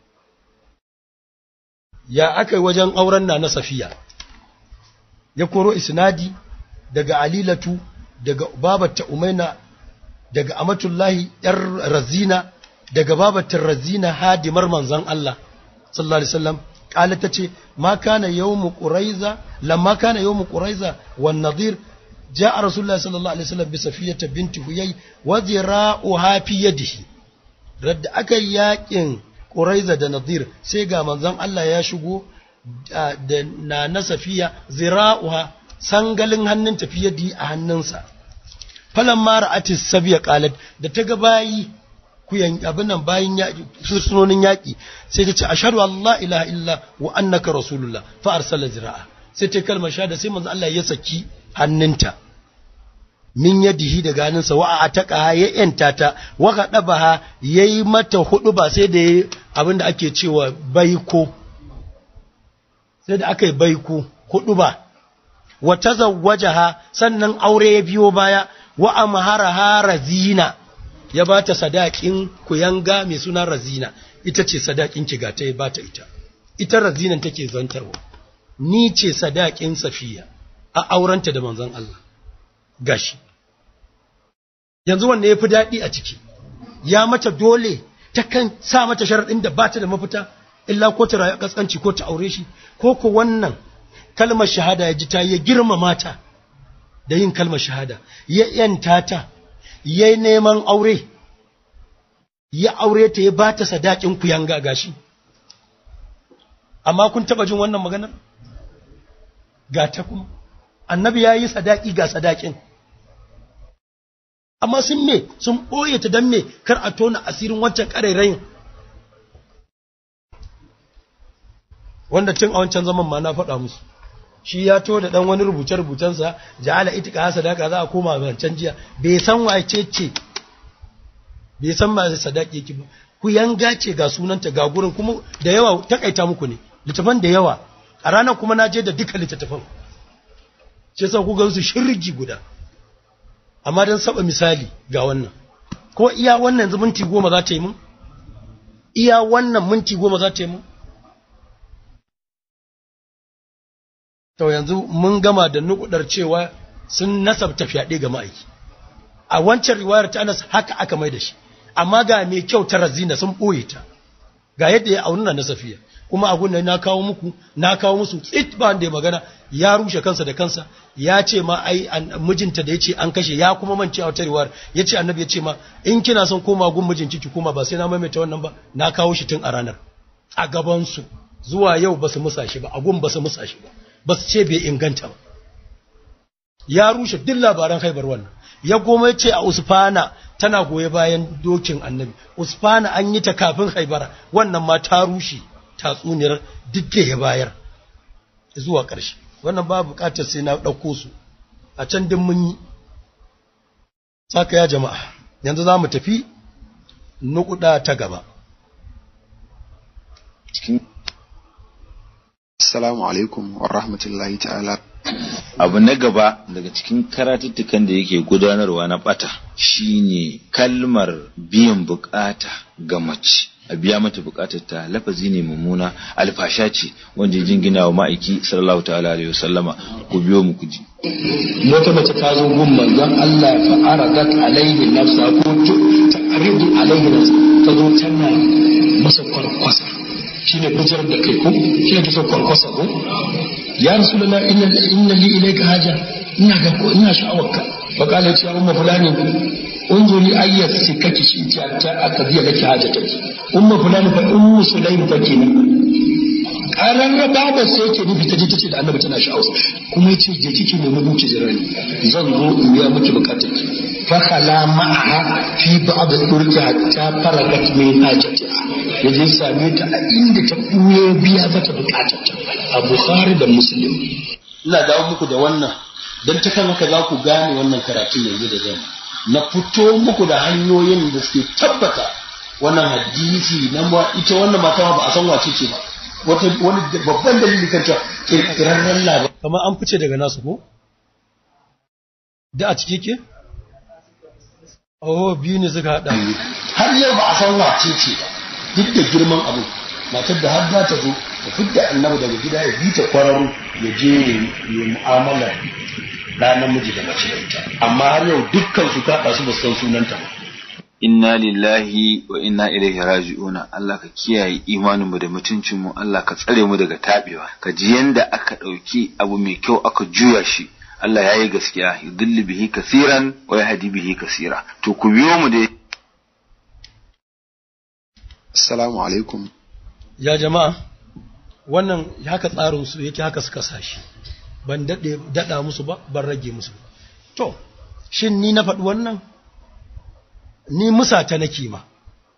ya aka wajen auren na na safiya ya koro isnadi daga alilatu daga babata umaina daga amatullahi yar razina daga babatar razina hadimar manzon Allah sallallahu alaihi wasallam kala tace ma kana yawmu quraiza lamma kana yawmu quraiza wan nadir jaa rasulullahi sallallahu alaihi wasallam bi safiyata binti huyay wa zira'uha fi yadihi radda aka yakin quraiza da nadir sai ga manzon Allah ya shigo da na na safiya zira'uha sangalin hannun tafiyadi a hannunsa falamma ra'atis sabiya qalat da ta ga bayi ku yanki abin nan bayin yaki sunonin yaki sai ta ce ashhadu an la ilaha illa wa annaka rasulullah fa arsala zira'a sai ta kalmar shahada sai manzo Allah ya saki hannunta min yadihi da ganinsa wa ataka ya yanta ta wa gadabaha yayi mata hudu ba sai da abin da ake cewa baiko sai da aka yi baiko hudu ba wa tazawwajaha sannan aure ya biyo baya wa amharaha razina ya bata sadakin kuyanga mai suna razina ita ce sadakin ki ga ta bata ita ita razinan take zantarwa ni ce sadakin safiya a aurenta da manzon Allah gashi yanzu wanne yafi dadi a ciki ya mata dole ta kan sa mata sharadin da bata da mafita illa ko ta rayu kaskanci ko ta aure shi, ko ko wannan kalmar shahada ya ji ta ya girmama ta da yin kalmar shahada, ya yanta ta, ya neman aure, ya aure ta ya ba ta sadakin ku yanga gashi. Amma kun taba jin wannan maganar? Ga ta kuma, annabi ya yi sadaki ga sadakin. Amma sun me, sun ɓoye ta don me, kar a tona asirin wancan ƙarairayin. Wanda tun a wancan zaman ma na faɗa musu. Shi ya to da ɗan wani rubuce-rubucensa, ja'ala itika ha sadaka za a koma wancan jiya, bai san wace ce, bai san ma sadaki yake ba. Ku yanga ce ga sunanta ga gurin kuma da yawa takaita muku ne, littafan da yawa, a ranar kuma na je da duka littattafan. Ce sa ku ga su shirgi guda. Amma don saba misali ga wannan, ko iya wannan yanzu minti goma za ta yi mun? Iya wannan minti goma za ta yi mun? To yanzu mun gama da nukudar cewa sun nasabta fyaɗe ga ma'aiki. A wancan riwayar ta Anas haka aka mai da shi, amma ga mai kyau ta razina sun ɓoye ta, ga yadda ya auna na Safiya, kuma a gunnan na kawo muku, na kawo musu tsit ba da ya magana, ya rushe kansa da kansa, ya ce ma ai mijinta da ya ce an kashe, ya kuma mance a wata riwayar, ya ce annabi ya ce ma in kina son koma gun mijinki ki koma, ba sai na maimaita wannan ba, na kawo shi tun a ranar. A gabansu zuwa yau ba su musa shi ba, a gun ba su musa shi ba. Ba su ce bai inganta ba. Ya rushe duk labaran Haibar wannan. Ya goma ce a Usfana tana goye bayan dokin annabi. Usfana an yi ta kafin Haibara, wannan ma ta rushe tatsuniyar duk da ya bayar zuwa ƙarshe. Wannan ba buƙatar sai na ɗauko su. A can din mun yi. Saka ya jama'a, yanzu za mu tafi nukuda ta gaba. Assalamu alaikum wa rahmatullahi ta'ala. Abu na gaba daga cikin karatuttukan da yake gudanarwa na bata shine kalmar biyan bukata ga mace. A biya mata bukatar ta lafazi ne mummuna, alfasha ce wanda jingina wa ma'aiki sallallahu ta'ala alaihi wasallama. Ku biyo mu ku ji. Wata mace ta zo gun manzon Allah fa aradat alaihi nafsa ko ta'ridu alaihi nafsa, ta zo tana masa kwarkwasa. Shine kujar da kai ko shine ta sauƙar kwasa ko ya rasulullah inna inna li ilayka haja, ina ga ko ina sha'awarka. Fa kala ya umma fulani unzuri ayyat sikaki shi ta aka biya laki hajataki. Umma fulani fa ummu sulaim fa kenan. Karan raba da sai ke nufi ta ji tace da annabi tana sha'awa, kuma yace je kike nemi duki jirani, zan zo in biya miki bukatarki. Fa khala ma'aha fi ba'd turki hatta faragat min hajatiha, yaje same ta a inda ta buye biya mata bukatarta. A Bukhari da Muslim. Ina dawo muku da wannan dan ta kan haka za ku gane wannan karatu yanzu da zan na fito muku da hanyoyin da suke tabbata wannan hadisi nan ba ita wannan mata ba a san wace ce ba. Wata wani babban dalili kan ta kirkirarren labar kamar an fice daga nasu ko da a ciki ke oh biyu ne suka hada har yau ba a san wace ce ba, duk da girman abu. Matar da har za ta zo da fidda annabi daga gida ya bi ta kwararo ya je ya mu'amala da namiji da mace da ita, amma har yau dukkan su ta su ba san sunanta ba. Inna lillahi wa inna ilaihi raji'una. Allah ka kiyaye imanin mu da mutuncin mu, Allah ka tsare mu daga tabewa. Ka ji yanda aka dauki abu mai kyau aka juya shi. Allah yayi gaskiya, yudillu bihi kaseeran wa yahdi bihi kaseera. To ku biyo mu da Assalamu alaikum. Ya jama'a, wannan haka tsarin su yake, haka suka sashi. Ban dade dada musu ba, ban rage musu ba. To, shin ni na faɗi wannan? Ni musata nake ma,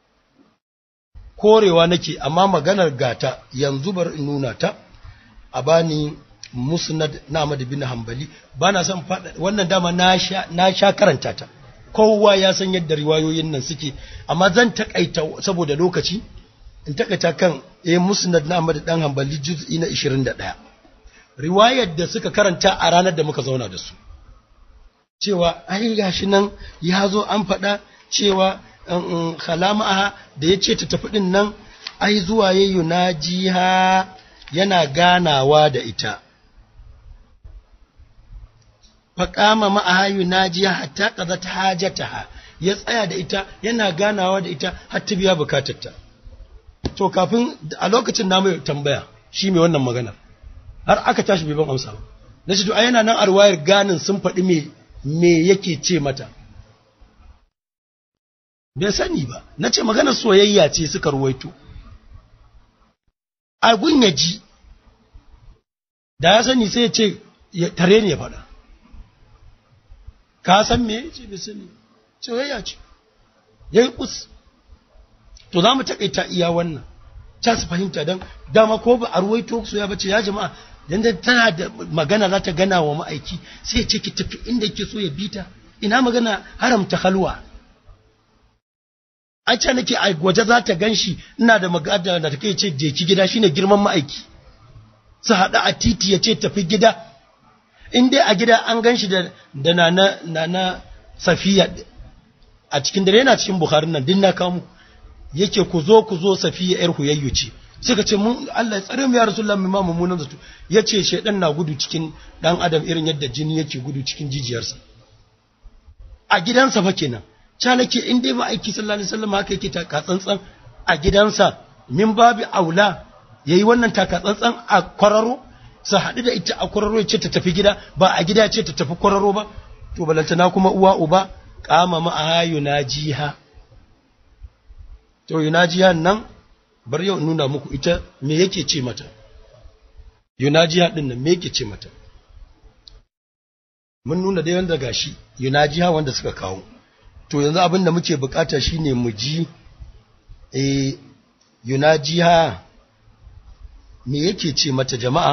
korewa nake, amma maganar gata yanzu bar in nuna ta a bani musnad na Ahmad bin Hanbali. Ba na son faɗa wannan, dama na sha na sha karanta ta, kowa ya san yadda riwayoyin nan suke, amma zan takaita saboda lokaci in takaita kan eh musnad na Ahmad dan Hanbali juz'i na ishirin da ɗaya, riwayar da suka karanta a ranar da muka zauna da su, cewa ai gashi nan ya zo an faɗa cewa khalamaha da ya ce ta tafi ɗin nan ai zuwa ya yunajiha yana ganawa da ita. Faƙama ma'aha yunajiha hatta ƙazat hajataha, ya tsaya da ita yana ganawa da ita har ta biya bukatarta. to kafin a lokacin na mai tambaya shi mai wannan magana har aka tashi bai ban amsa ba na ce to a yana nan arwayar ganin sun faɗi me me yake ce mata bai sani ba na ce maganar soyayya ce suka ruwaito abun ya ji da ya sani sai ya ce tare ne ya faɗa ka san me ya ce bai sani soyayya ce ya yi kus to za mu taƙaita iya wannan ta su fahimta don dama ko ba a ruwaito soyayya ba ce ya jama'a dan tana da magana za ta gana wa ma'aiki sai ya ce ki tafi inda yake so ya bita ina magana haramta halwa a ce nake a waje za ta gan shi ina da magana da take ce je ki gida shine girman ma'aiki su haɗa a titi ya ce tafi gida in dai a gida an gan shi da da nana nana safiya a cikin dare yana cikin bukharin nan din na kamu yake ku zo ku zo safiya yar huyayyu ce suka ce mun Allah ya tsare mu ya rasulullahi mu mamu munan zato yace shedan na gudu cikin dan adam irin yadda jini yake gudu cikin jijiyarsa a gidansa fa kenan cha nake in dai ba aiki sallallahu alaihi wasallam haka yake taka tsantsan a gidansa min babi aula yayi wannan taka tsantsan a kwararo su haɗu da ita a kwararo yace ta tafi gida ba a gida ce ta tafi kwararo ba to balantana kuma uwa uba qama ma yunajiha to yunajiha nan bar yau nuna muku ita me yake ce mata yunajiha din nan me yake ce mata mun nuna da yanda gashi yunajiha wanda suka kawo to yanzu abin da muke bukata shine mu ji eh yunajiha me yake ce mata jama'a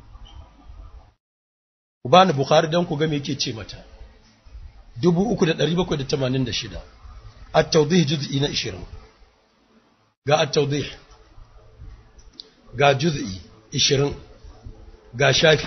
ku bani bukhari dan ku ga me yake ce mata uku da ɗari bakwai da tamanin da shida at-tawdih juz'i na ishirin ga at-tawdih ga juz'i ishirin ga shafi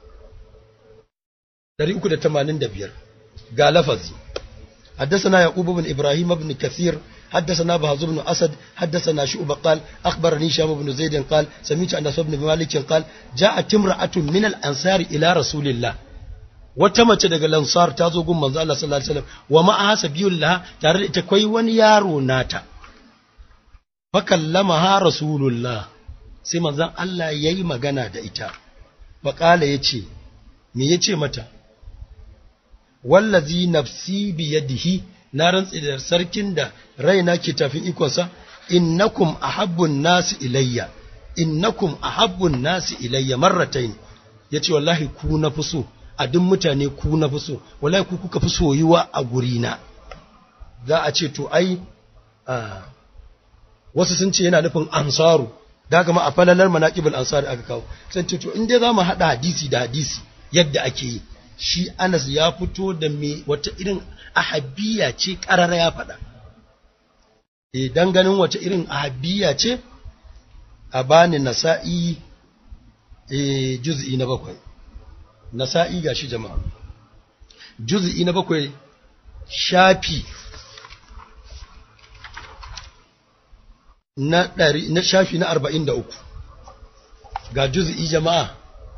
ɗari uku da tamanin da biyar ga lafazi حدثنا يعقوب بن إبراهيم بن كثير حدثنا بهز بن أسد حدثنا شعبة قال أخبرني شام بن زيد قال سمعت أنس بن مالك قال جاءت امرأة من الأنصار إلى رسول الله وتمت daga lansar tazo gun manzo Allah sallallahu alaihi wasallam wa ma'aha sabiyullah tare da ita kai wani yaro nata fa kallamaha rasulullah sai manzon Allah yayi magana da ita fa kala yace me yace mata wallazi nafsi biyadihi na rantsi da sarkin da raina ke tafin ikonsa innakum ahabbun nasi ilayya innakum ahabbun nasi ilayya marratayn yace wallahi ku na fi so a duk mutane ku na fi so wallahi ku kuka fi soyuwa a gurina za a ce to ai wasu sun ce yana nufin ansaru daga ma a falalar manaqibul ansari aka kawo sai ce to in dai zamu hada hadisi da hadisi yadda ake yi shi Anas ya fito da me wata irin ahabbiya ce karara ya faɗa eh dan ganin wata irin ahabbiya ce a bani nasa'i eh juz'i na bakwai nasa'i gashi jama'a juz'i na bakwai shafi na ɗari na shafi na arba'in da uku ga juz'i jama'a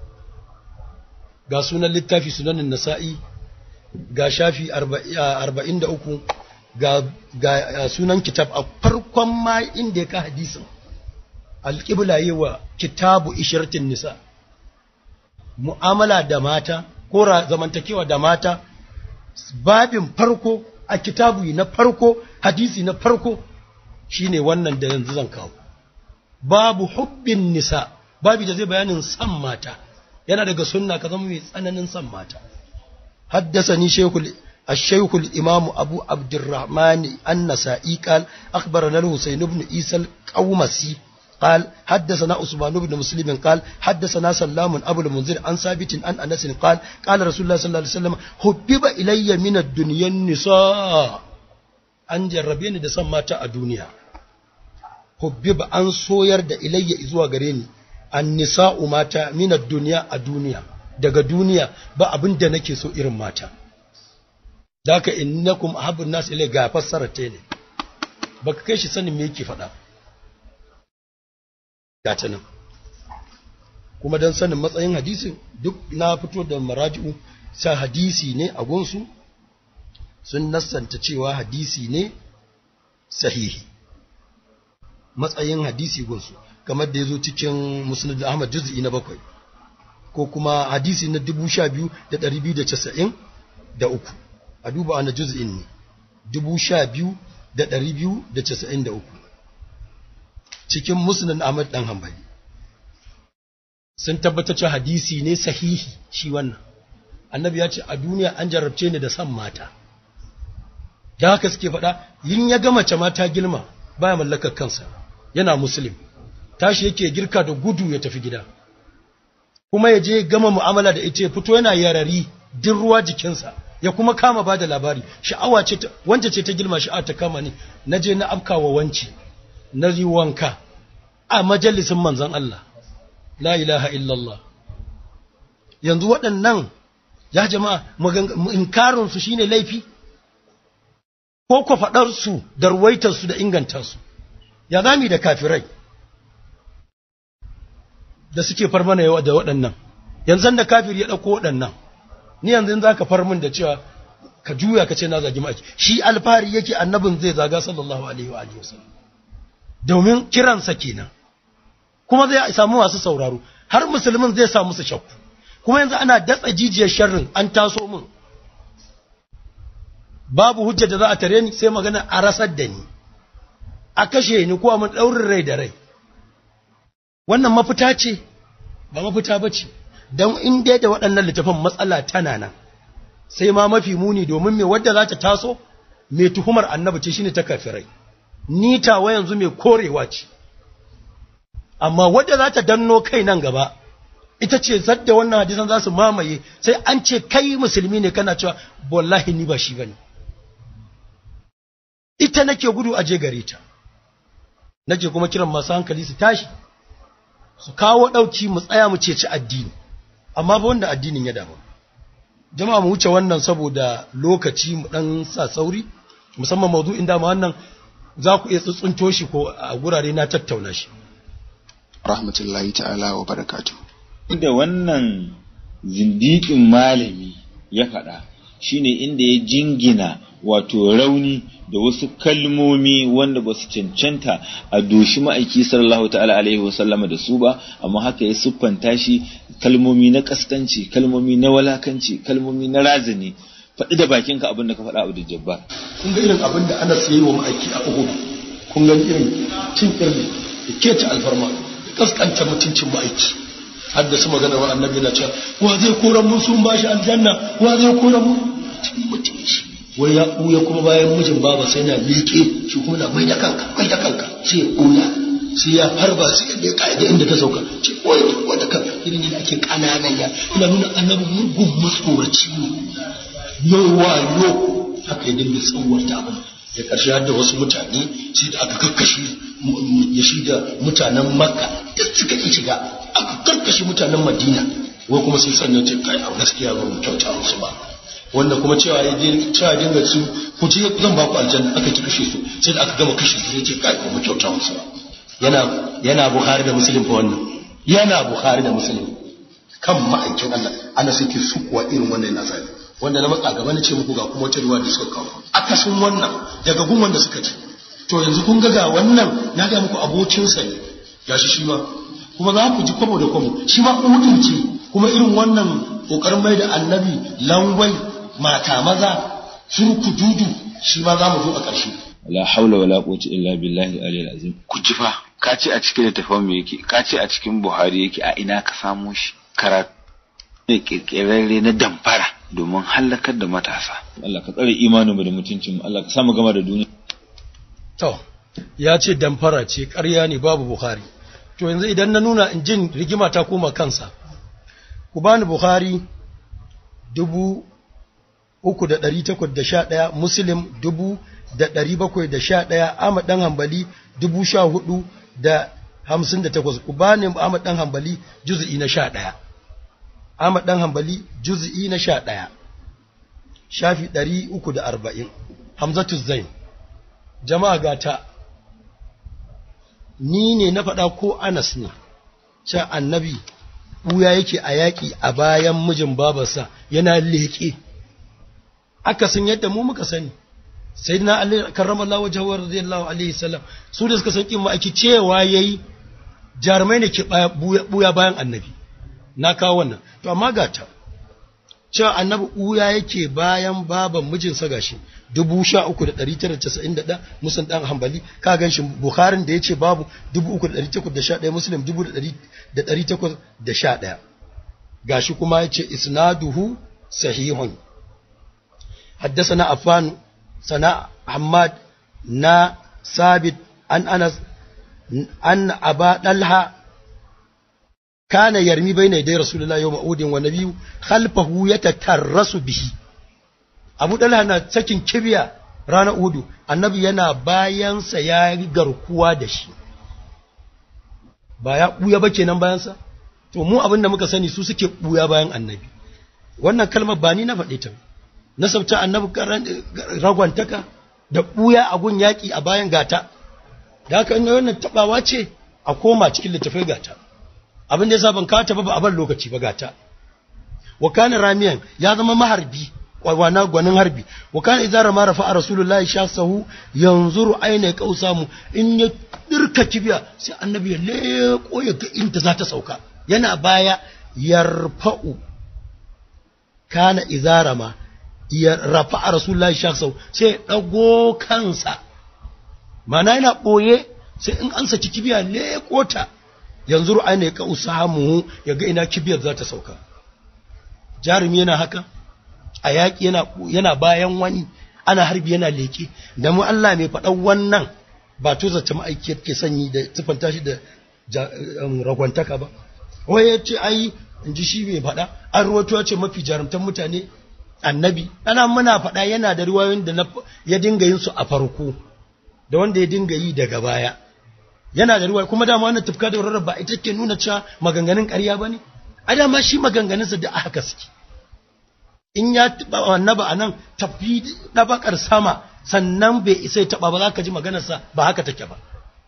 ga sunan littafi sunanin nasa'i ga shafi arba'in da uku ga, ga sunan kitab a farkon ma inda ya ka hadisin alƙibla yi wa kitabu ishiratin nisa mu'amala da mata ko zamantakewa da mata babin farko a kitabu na farko hadisi na farko shine wannan da yanzu zan kawo babu hubbin nisa babu da zai bayanin san mata yana daga sunna ka zama mai tsananin san mata haddasani shaykhul الشيخ الإمام أبو عبد الرحمن النسائي قال أخبرنا الحسين بن عيسى القومسي قال حدثنا عثمان بن مسلم قال حدثنا سلام أبو المنذر عن ثابت عن أنس قال قال رسول الله صلى الله عليه وسلم حبب إلي من الدنيا النساء أن جربيني da san mata a duniya hubbib an soyar da ilayya zuwa gare ni annisa'u mata min ad-dunya a duniya daga duniya ba abin da nake so irin mata daka innakum ahabbun nas ilay ga fassara ta ne baka kai shi sanin me yake faɗa gata nan kuma dan sanin matsayin hadisin duk na fito da maraji'u sa hadisi ne a gunsu sun nassanta cewa hadisi ne sahihi matsayin hadisi gunsu kamar da ya zo cikin musnad Ahmad juz'i na bakwai ko kuma hadisi na dubu sha biyu da ɗari biyu da casa'in da uku a duba wani juz'in ne dubu sha biyu da ɗari biyu da casa'in da uku cikin musnad Ahmad ɗan Hanbali sun tabbatar hadisi ne sahihi shi wannan annabi ya ce a duniya an jarabce ni da san mata da haka suke faɗa yin ya ga mace mata girma baya mallakar kansa yana muslim tashi yake girka da gudu ya tafi gida kuma ya je gama mu'amala da ita ya fito yana yarari din ruwa jikinsa ya kuma kama ba da labari sha'awa ce wance ce ta girma sha'a ta kama ni na je na afkawa wanci na yi wanka a majalisin manzon Allah la ilaha illallah yanzu waɗannan ya jama'a inkarinsu shi ne laifi ko ko faɗarsu da ruwaitarsu da ingantarsu ya zami da kafirai da suke farmana yawa da waɗannan yanzu da kafir ya ɗauko waɗannan ni yanzu za ka farmin da cewa ka juya ka ce na zagi maki shi alfahari yake annabin zai zaga sallallahu alaihi wa alihi wasallam domin kiransa kenan kuma zai samu masu sauraro har musulmin zai samu su shakku kuma yanzu ana datsa jijiyar sharrin an taso min babu hujja da za a tare ni sai magana a rasar da ni a kashe ni ko mun daurin rai da rai wannan mafita ce ba mafita bace dan in dai da waɗannan littafan matsala tana nan sai ma mafi muni domin me wadda za ta taso me tuhumar annabi ce shine ta kafirai ni tawa yanzu me korewa ce amma wadda za ta danno kai nan gaba ita ce zadda wannan hadisan za su mamaye sai an ce kai musulmi ne kana cewa wallahi ni ba shi bane ita nake gudu aje gare ta nake kuma kiran masu hankali su tashi su kawo dauki mu tsaya mu ceci addini amma ba wanda addinin ya damu jama'a mu wuce wannan saboda lokaci mu dan sa sauri musamman mawdu'in da ma wannan za ku iya tsuntsunto shi ko a gurare na tattauna shi rahmatullahi ta'ala wa barakatuh inda wannan zindiƙin malami ya faɗa shine inda ya jingina wato rauni da wasu kalmomi wanda ba su cancanta a doshi ma'aiki sallallahu ta'ala alaihi wasallama da su ba amma haka ya siffanta shi kalmomi na kaskanci kalmomi na walakanci kalmomi na razani faɗi da bakinka abin da ka faɗa abu da jabbar kun ga irin abin da ana sayi wa ma'aiki a Uhud kun ga irin cin irin da keta alfarma da kaskanta mutuncin ma'aiki har da su magana wa annabi na cewa wa zai koran mun sun bashi aljanna wa zai koran mun mutunci wai ya ɓuya kuma bayan mijin baba sai na miƙe shi kuma na mai da kanka mai da kanka sai ya ɓuya sai ya harba sai ya leƙa ya inda ta sauka ce wai wanda kan irin yadda ake ƙananan ya ina nuna annabi mugun matsoraci ne yawa yo haka ya dinga tsawarta abin da ƙarshe har da wasu mutane sai da aka kakkashe ya shi da mutanen makka da suka ƙi shiga aka karkashe mutanen madina wai kuma sai sannan ce kai a gaskiya ba mu kyauta musu ba wanda kuma cewa ya je cewa dinga su ku je zan ba ku aljanna aka ki kashe su sai da aka gama kashe su sai ce kai ba mu kyauta musu ba yana yana bukhari da muslim fa wannan yana bukhari da muslim kan ma'aikin Allah ana suke su kuwa irin wannan na sai wanda na matsa gaba na ce muku ga kuma wata ruwa da suka kawo akasin wannan daga gun wanda suka ci to yanzu kun ga ga wannan na ga muku abokinsa ne gashi shi ma kuma za ku ji kwabo da kwabo shi ma udin ce kuma irin wannan kokarin mai da annabi langwai mata maza surku dudu shi ma za mu zo a ƙarshe la haula wala quwwata illa billahi al-aliyyil azim ku ji fa ka ce a cikin littafin me yake ka ce a cikin Buhari yake a ina ka samu shi karatu ne kirkirarre na damfara domin halakar da matasa Allah ka tsare imanin mu da mutuncin mu Allah ka sa mu gama da duniya to ya ce damfara ce ƙarya ne babu Buhari to yanzu idan na nuna in jin rigima ta koma kansa ku bani Buhari dubu uku da ɗari takwas da sha ɗaya Muslim dubu da ɗari bakwai da sha ɗaya Ahmad ɗan Hanbali dubu sha hudu da hamsin da takwas ku bani Ahmad ɗan Hanbali juz'i na sha ɗaya Ahmad ɗan Hanbali juz'i na sha ɗaya shafi ɗari uku da arba'in Hamzatu Zain jama'a gata ni ne na faɗa ko Anas ne cewa annabi ɓuya yake a yaƙi a bayan mijin babarsa yana leƙe akasin yadda mu muka sani sayyidina ali karramallahu wajhahu radiyallahu alaihi salam su da suka san kin ma ake cewa yayi jarumai ne ke buya bayan annabi na kawo wannan to amma gata cewa annabi buya yake bayan baban mijinsa gashi dubu sha uku da ɗari tara casa'in da ɗaya musulun ɗan hambali ka gan shi bukharin da ya ce babu dubu uku da ɗari takwas da sha ɗaya musulun dubu da ɗari takwas da sha ɗaya gashi kuma ya ce isnaduhu sahihun haddasa na afan sana ahmad na sabit an anas an aba ɗalha kana yarmi bai na dai rasulullah yau ma'udin wa nabiyu khalfahu ya tatarrasu bihi abu ɗalha na sakin kibiya ranar udu annabi yana bayansa ya yi garkuwa da shi ba ya ɓuya ba kenan bayansa to mu abinda muka sani su suke ɓuya bayan annabi wannan kalmar ba ni na faɗe ta na sabta annabi ragwantaka da ɓuya a gun yaƙi a bayan gata da haka ina wannan taɓawa ce a koma cikin littafai gata abin da ya sa ban kawo ta ba ba a bar lokaci ba gata wa kana ramiyan ya zama maharbi wana gwanin harbi wa kana idza rama rafa rasulullahi shasahu yanzuru aina qausamu in ya dirka kibiya sai annabi ya leko ya ga inda za ta sauka yana baya yarfa'u kana idza rama ya rafa rasulullahi shasahu sai dago kansa mana yana boye sai in an saki kibiya leko ta yanzuru aina qausamu ya ga ina kibiyar za ta sauka jarumi yana haka a yaƙi yana, yana bayan wani ana harbi yana leke da mu Allah mai faɗan wannan ba to zata ma'aikiyar ke sanyi da tufanta shi da um, ragwantaka ba wai ya ce ai in ji shi mai faɗa an ruwato ya ce mafi jarumtan mutane annabi ana muna faɗa yana da riwayoyin da ya dinga yin su a farko da wanda ya dinga yi daga baya yana da riwayoyi kuma dama wannan tufka da rarraba ita ke nuna cewa maganganun ƙarya ba ne a dama shi maganganunsa da aka suke in ya taɓa annaba a nan tafi ɗabakar sama sannan bai isa ya taɓa ba za ka ji maganarsa ba haka take ba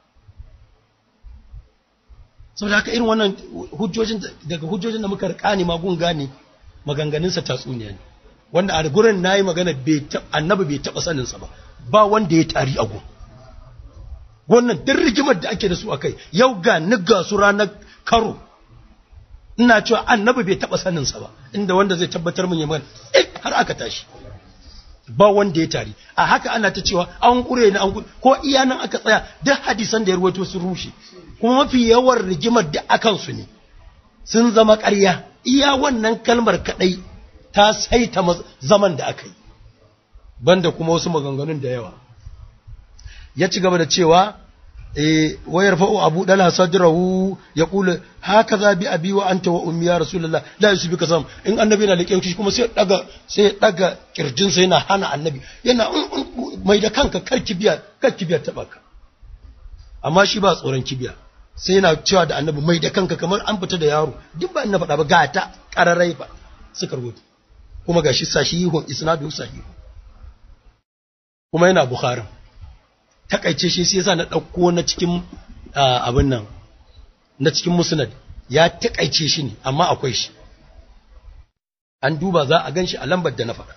saboda haka irin wannan hujjojin daga hujjojin da muka rikani magun gane maganganunsa tatsuniya ne wanda a gurin na yi magana annabi bai taɓa saninsa ba ba wanda ya tari a gun wannan duk rigimar da ake da su a kai yau ga niga su ranar karo ina cewa annabi bai taba saninsa ba inda wanda zai tabbatar mun yaman eh har aka tashi ba wanda ya tari a haka ana ta cewa an kure ni an kure ko iya nan aka tsaya duk hadisan da ya ruwaito sun rushe kuma mafi yawan rigimar da akan su ne sun zama ƙarya iya wannan kalmar kadai ta saita zaman da aka yi banda kuma wasu maganganun da yawa ya ci gaba da cewa eh wayar fa'u abu dala sadrahu ya kula haka za bi abi wa anta wa ummi ya rasulullah la yusbika sam in annabi na leke shi kuma sai daga sai daga kirjin sa yana hana annabi yana mai da kanka kar kibiya kar kibiya ta baka amma shi ba tsoron kibiya sai yana cewa da annabi mai da kanka kamar an fita da yaro duk ba annabi faɗa ba gata kararai ba suka rubuta kuma gashi sahihun isnadu sahih kuma yana bukhari takaice shi sai yasa na dauko na cikin abin nan na cikin musnad ya takaice shi ne amma akwai shi an duba za a ganshi a lambar da na faɗa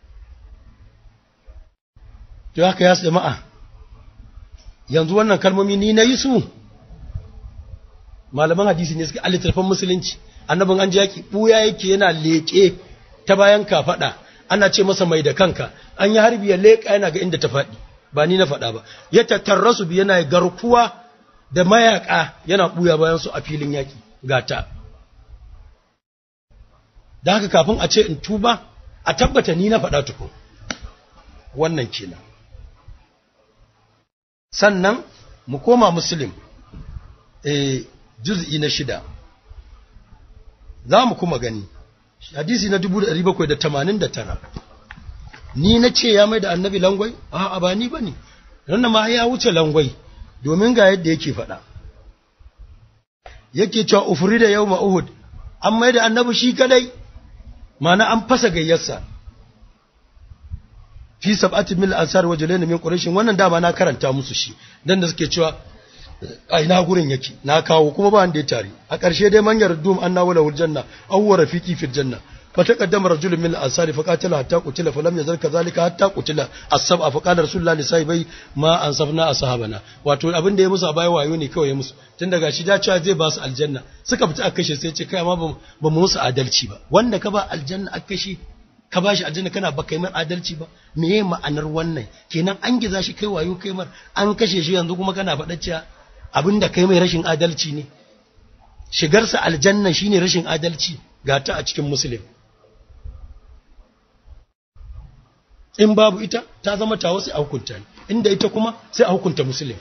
to haka ya jama'a yanzu wannan kalmomi ni na yi su malaman hadisi ne suka alitarfan musulunci annabin an ji yaki buya yake yana leke ta bayan kafaɗa ana ce masa mai da kanka an yi harbi ya leka yana ga inda ta faɗi ba ni na faɗa ba ya tattarrasu bi yana garkuwa da mayaka yana buya bayan su a filin yaki gata da haka kafin a ce in tuba a tabbata ni na faɗa tuku wannan kenan sannan mu koma muslim eh juz'i na shida za mu kuma gani hadisi na dubu da ɗari bakwai da tamanin da tara ni na ce ya mai da annabi langwai a'a ba ni ba ne rannan ma ya wuce langwai domin ga yadda yake faɗa yake cewa ufuri da yau uhud an mai da annabi shi kadai mana an fasa gayyarsa fi sab'ati mil ansar wa jalaina min quraish wannan dama na karanta musu shi dan da suke cewa ai na gurin yake na kawo kuma ba wanda ya tare a ƙarshe dai man yardum anna wala wal janna aw wa rafiqi fil janna فتقدم رجل من الأنصار فقاتل حتى قتل فلم يزل كذلك حتى قتل السبع فقال رسول الله لصاحبي ما أنصفنا أصحابنا wato abin da ya musu a baya wayo ne kawai ya musu tun daga shi dacewa zai ba su aljanna suka fita aka kashe sai ce kai ma ba mu musu adalci ba wanda ka ba aljanna aka kashe ka ba shi aljanna kana ba kai mar adalci ba meye ma'anar wannan kenan an giza shi kai wayo kai mar an kashe shi yanzu kuma kana faɗa cewa abinda kai mai rashin adalci ne shigarsa aljanna shine rashin adalci ga ta a cikin muslim in babu ita ta zama tawo sai a hukunta ni inda ita kuma sai a hukunta muslim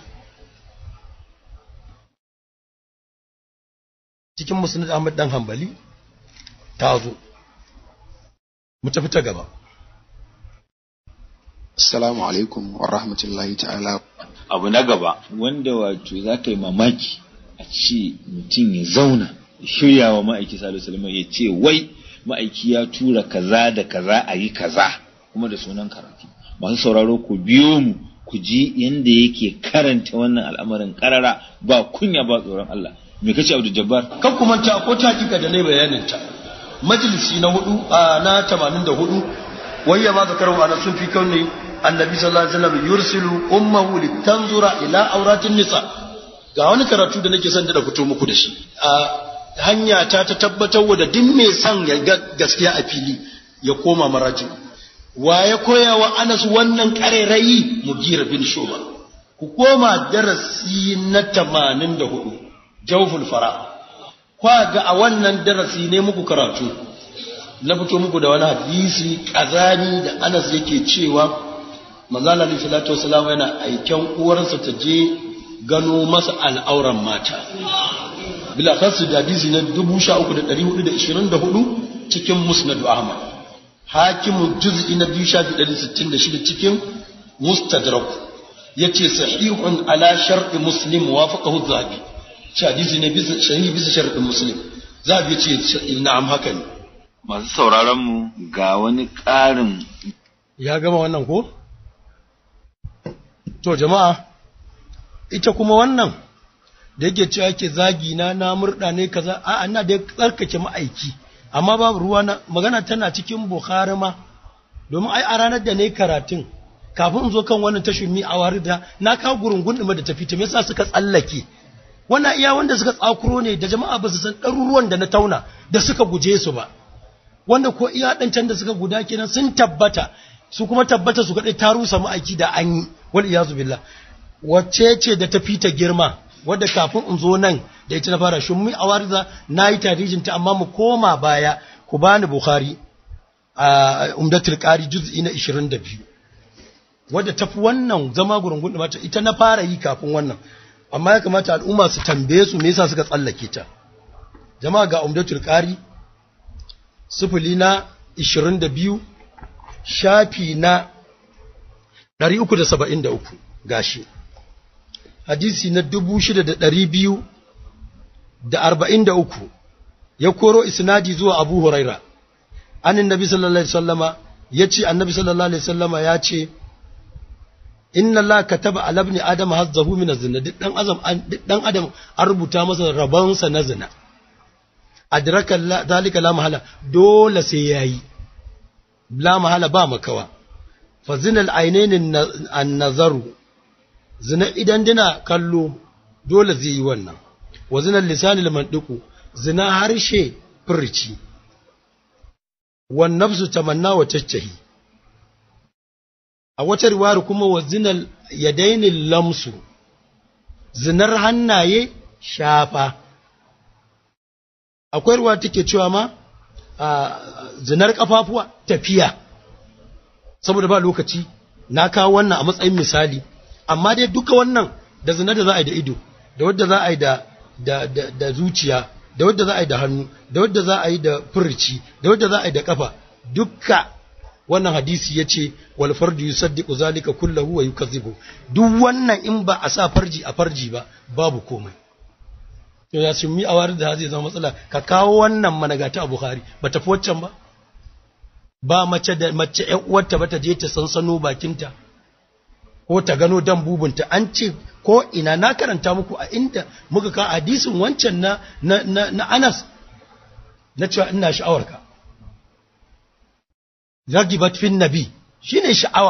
cikin musnad Ahmad dan Hanbali ta zo mu tafi ta gaba. Assalamu alaikum wa rahmatullahi ta'ala. Abu na gaba wanda wato za ka yi mamaki a ce mutum ya zauna shirya wa ma'aiki sallallahu alaihi wasallam ya ce wai ma'aiki ya tura kaza da kaza a yi kaza kuma da sunan karatu. Masu sauraro ku biyo mu ku ji yanda yake karanta wannan al'amarin karara ba kunya ba tsoron Allah. Me kace Abdul Jabbar? Kan kuma ta ko ta hakika da ne bayanin ta. Majalisi na hudu a na tamanin da hudu wayya ma zakaru ana sun fi kauni annabi sallallahu alaihi wasallam yursilu ummuhu litanzura ila auratin nisa ga wani karatu da nake son da fito muku da shi a hanya ta ta tabbatar da duk mai son ya ga gaskiya a fili ya koma maraji wa ya koya wa Anas wannan karerayi Mugira bin Shuba ku koma darasi na tamanin da hudu Jawful Fara kwa ga a wannan darasi ne muku karatu na fito muku da wani hadisi kazani da Anas yake cewa manzo Allah sallallahu alaihi wasallam yana aiken uwarsa ta je gano masa al'auran mata bila kasu da hadisi na dubu sha uku da ɗari hudu da ishirin da hudu cikin Musnad Ahmad Hakim juz'i na biyu sha ɗari sittin da shida cikin Mustadrak yace sahihun ala shar'i Muslim wafaqahu Zahabi hadisi ne bisa sahihi bisa shar'in Muslim Zahabi yace na'am haka ne. Masu sauraron mu ga wani ƙarin ya gama wannan ko to jama'a ita kuma wannan da yake cewa yake zagi na na murda ne kaza a ina da tsarkake ma'aiki amma babu ruwa na magana tana cikin Bukhari ma domin ai a ranar da ne karatun kafin in zo kan wannan tashumi a warida na kawo gurungun ɗima da tafi ta me yasa suka tsallake wannan iya wanda suka tsakuro ne da jama'a ba su san ɗaruruwan da na tauna da suka guje su ba wanda ko iya ɗancan da suka guda kenan sun tabbata su kuma tabbata su kaɗai ta rusa ma'aiki da an yi wal iyazu billah wacce ce da ta fita girma wadda kafin in zo nan da ita na fara shummi a warza na yi tarijin ta amma mu koma baya ku bani Bukhari a Umdatul Qari juz'i na ishirin da biyu wadda tafi wannan zama gurungun da mata ita na fara yi kafin wannan amma ya kamata al'umma su tambaye su me yasa suka tsallake ta jama'a ga Umdatul Qari sufuli na ishirin da biyu shafi na ɗari uku da saba'in da uku gashi hadisi na dubu shida da ɗari biyu da arba'in da uku ya koro isnadi zuwa Abu Huraira annin nabi sallallahu alaihi wasallama yace annabi sallallahu alaihi wasallama yace inna Allah kataba ala ibni adam hazzahu min az-zina duk dan azam duk dan adam an rubuta masa rabansa na zina adraka zalika la mahala dole sai yayi la mahala ba makawa fa zinal ainainin an-nazaru zina idan dina kallo dole zai yi wannan wa zinal lisanil mandiqu zina harshe furci wan nafsu tamanna wa tashtahi a wata riwaya kuma wa zinal yadainil lamsu zinar hannaye shafa akwai ruwa take cewa ma zinar kafafuwa tafiya saboda ba lokaci na kawo wannan a matsayin misali amma dai duka wannan da zina da za a yi da ido da wadda za a yi da da da, da zuciya da wadda za a yi da hannu da wadda za a yi da furci da wadda za a yi da kafa dukka wannan hadisi yace wal farju yusaddiqu zalika kullahu wa yukazzibu duk wannan in ba a sa farji a farji ba babu komai to ya sun mi awar da zai zama matsala ka kawo wannan managata a Bukhari ba tafi waccan ba ba mace da mace ƴan uwarta ba ta je ta sansano bakinta ko ta gano dan bubunta an ce ko ina na karanta muku a inda muka ka hadisin wancan na na, na, na Anas na cewa ina sha'awarka ragibat fin nabi shine sha'awa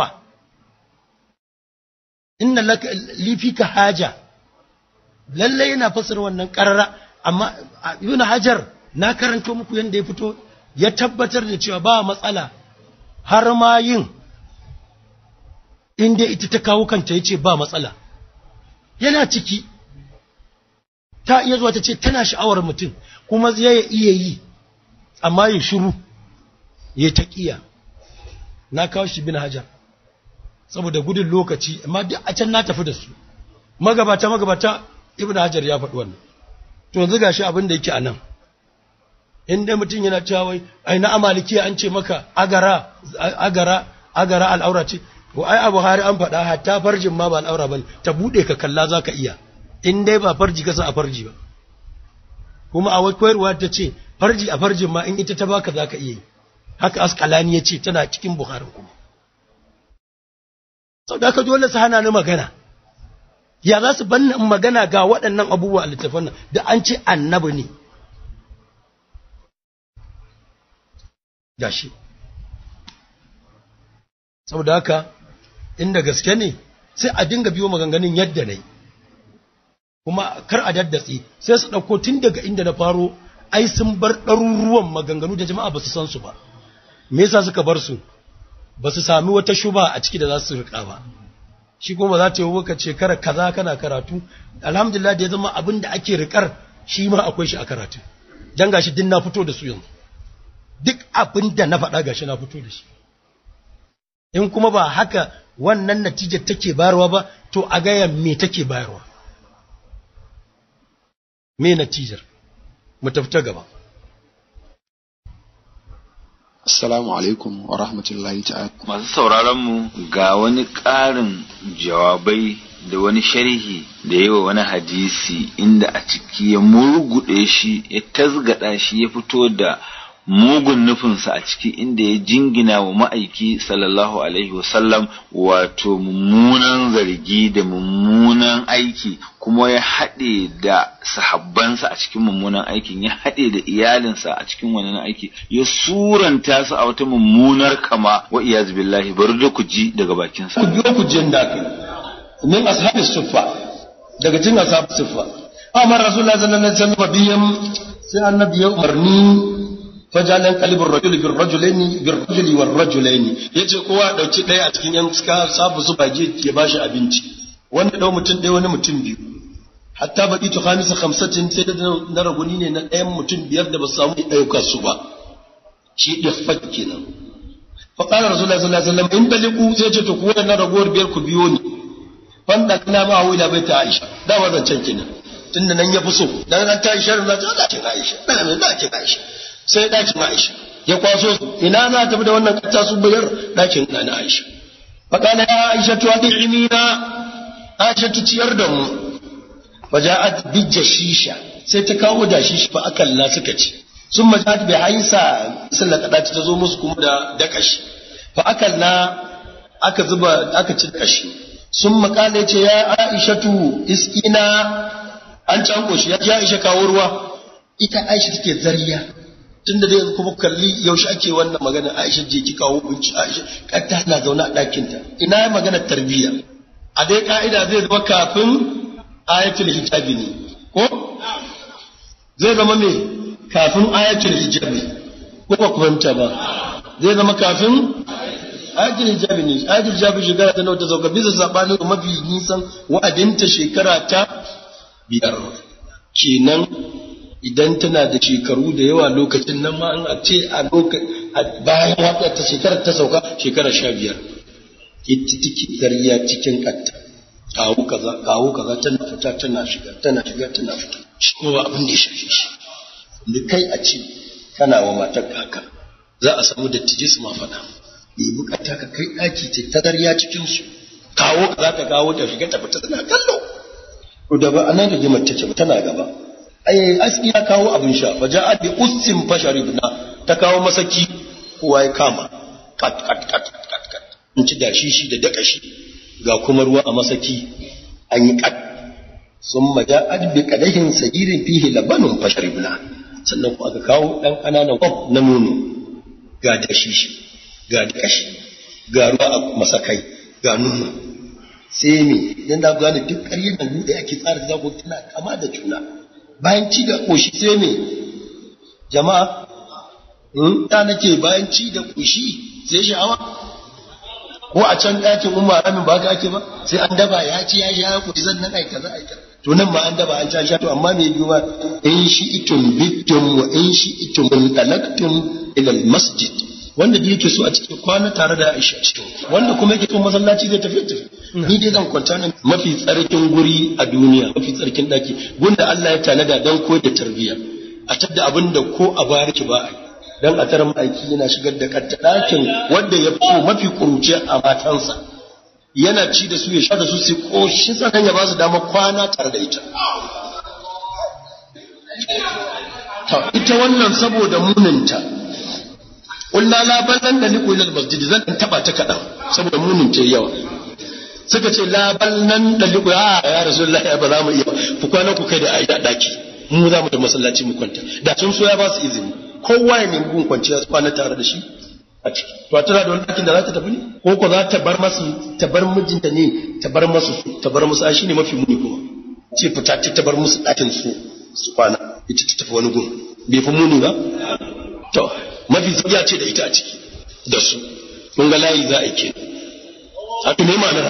inna laka li fika haja lalle yana fasara wannan karara amma ibn hajar na karanto muku yanda ya fito ya tabbatar da cewa ba matsala har ma yin inda ita ta kawo kanta yace ba matsala yana ciki ta iya zuwa ta ce tana sha'awar mutum kuma zai iya yi amma ya shiru ya taqiya na kawo shi bin hajar saboda gudun lokaci amma duk a can na tafi da su magabata magabata ibnu hajar ya faɗi wannan to yanzu gashi abin da yake anan inda mutum yana cewa wai ai na amaliki an ce maka agara agara agara al'aura ce ko ai a Buhari an faɗa hatta farjin ma ba al'aura bane ta bude ka kalla zaka iya in dai ba farji ka sa a farji ba kuma a koyarwa ta ce farji a farjin ma in ita ta baka zaka iya yi haka Asqalani ya ce tana cikin Buhari kuma sau da aka dole su hana ni magana ya za su banna magana ga waɗannan abubuwa a littafin nan da an ce annabi ne gashi sau da haka inda gaske ne sai a dinga biyo maganganun yadda na yi kuma kar a daddatsi sai su ɗauko tun daga inda na faro ai sun bar ɗaruruwan maganganu da jama'a ba su san su ba me yasa suka bar su ba su sami wata shuba a ciki da za su rika ba shi kuma za ta yi waka shekara kaza kana karatu alhamdulillah da ya zama abin da ake rikar shi ma akwai shi a karatu dan gashi din na fito da su yanzu duk abin da na faɗa gashi na fito da shi in kuma ba haka wannan natijar take bayarwa ba to a gaya me take bayarwa me natijar mu tafi ta gaba. Assalamu alaikum wa rahmatullahi ta'ala. Masu sauraron mu ga wani ƙarin jawabai da wani sharhi da yawa wani hadisi inda a ciki ya murgude shi ya tasgada shi ya fito da mugun nufinsa a ciki inda ya jingina wa ma'aiki sallallahu alaihi wasallam wato mummunan zargi da mummunan aiki kuma ya haɗe da sahabbansa a cikin mummunan aikin ya haɗe da iyalinsa a cikin wannan aiki ya suranta su a wata mummunar kama wa iyaz billahi bari da ku ji daga bakinsa ku biyo ku jin da kai min ashabi suffa daga cikin ashabi suffa amma rasulullahi sallallahu alaihi wasallam biyam sai annabi ya umarni fajalan qalibur rajul bil rajulaini bil rajuli war rajulaini yace kowa dauki daya a cikin yan suka sabu su baje ke bashi abinci wanda dau mutum dai wani mutum biyu hatta baki to khamisa khamsatin sai da na raguni ne na ɗayan mutum biyar da ba su samu daukar su ba shi dafat kenan fa qala rasulullahi sallallahu alaihi wasallam in taliqu sai ce to ku wannan ragowar biyar ku biyo ni fanda kana ma wila bai ta Aisha da wannan can kenan tunda nan ya fi so dan an ta Aisha na ta dakin Aisha dan dakin Aisha sai dakin Aisha ya kwaso ina za ta bi da wannan kacca su bayar dakin na Aisha fa kana ya Aisha to ad'imina Aisha ta ciyar da mu faja'at bi jashisha sai ta kawo da shi fa akalla suka ci sun majat bi haisa sallaka da ta zo musu kuma da dakashi fa akalla aka zuba aka ci kashi sun makale ce ya Aishatu iskina an canko shi ya Aisha kawo ruwa ita Aisha take zariya tunda dai kuma kalli yaushe ake wannan magana Aisha je ki kawo binci Aisha katta na zauna a ɗakin ta ina magana tarbiyya a dai ka'ida zai zama kafin ayatul hijabi ne ko zai zama me kafin ayatul hijabi ko ba ku fahimta ba zai zama kafin ayatul hijabi ne ayatul hijabi shekara ta nawa ta sauka bisa sabanin mafi nisan wa'adinta shekara ta biyar kenan idan tana da shekaru da yawa lokacin nan ma an a ce a lokacin bayan wata ta shekarar ta sauka shekara sha biyar ita take zariya cikin katta kawo kaza kawo kaza tana fita tana shiga tana shiga tana fita shi kuma ba abin da ya shafe shi da kai a ce kana wa matar kaka za a samu dattijai su ma faɗa bai bukata ka kai ɗaki ce ta zariya cikin su kawo kaza ta kawo ta shiga ta fita tana kallo ko da ba anan da jimar take ba tana gaba ai aski ya kawo abin sha faja'a bi ussin fasharibna ta kawo masaki kowa ya kama kat kat kat kat kat in ci dashi shi da dakashi ga kuma ruwa a masaki an yi kat summa ja'at bi qadahin sajirin fihi labanun fasharibna sannan ku aka kawo dan kananan kwaf na nono ga dashi shi ga kashi ga ruwa a masakai ga nuna sai me dan da gane duk ƙaryar nan da ake tsara da zago tana kama da juna bayan ci da koshi sai me jama'a hmm ta nake bayan ci da koshi sai sha'awa ko a can ɗakin umma ramin ba ka ake ba sai an daba ya ci ya sha koshi sannan ai kaza ai kaza to nan ma an daba an ci sha to amma me biyu ba in shi itum bitum wa in shi itum talaktum ila al masjid wanda da yake so a cikin kwana tare da Aisha cikin wanda kuma yake so masallaci zai tafi tafi ni dai zan kwanta nan mafi tsarkin guri a duniya mafi tsarkin daki gunda Allah ya tanada dan koyar da tarbiyya a tadda abinda ko a bariki ba a dan a tarar aiki yana shigar da katta dakin wanda ya fi mafi kuruce a matansa yana ci da su ya sha da su sai koshi sanan ya ba su dama kwana tare da ita ita wannan saboda muninta kulla la ballan da liku ilal masjid zan taba ta kadan saboda munin ta yawa suka ce la ballan da liku ya ya rasulullahi ba za mu iya ku kwana ku kai da aida daki mu za mu da masallaci mu kwanta da sun so ya ba su izini kowa ya nemi gun kwanciya su kwana tare da shi a ciki to a tana da wani dakin da za ta tafi ne ko ko za ta bar masu ta bar mijinta ne ta bar masu ta bar musu shi ne mafi muni kuma ce fita ta bar musu dakin su su kwana ita ta tafi wani gun bai fi muni ba to mafi sauya ce da ita a ciki da su kun ga layi za a ke a tune ma'anar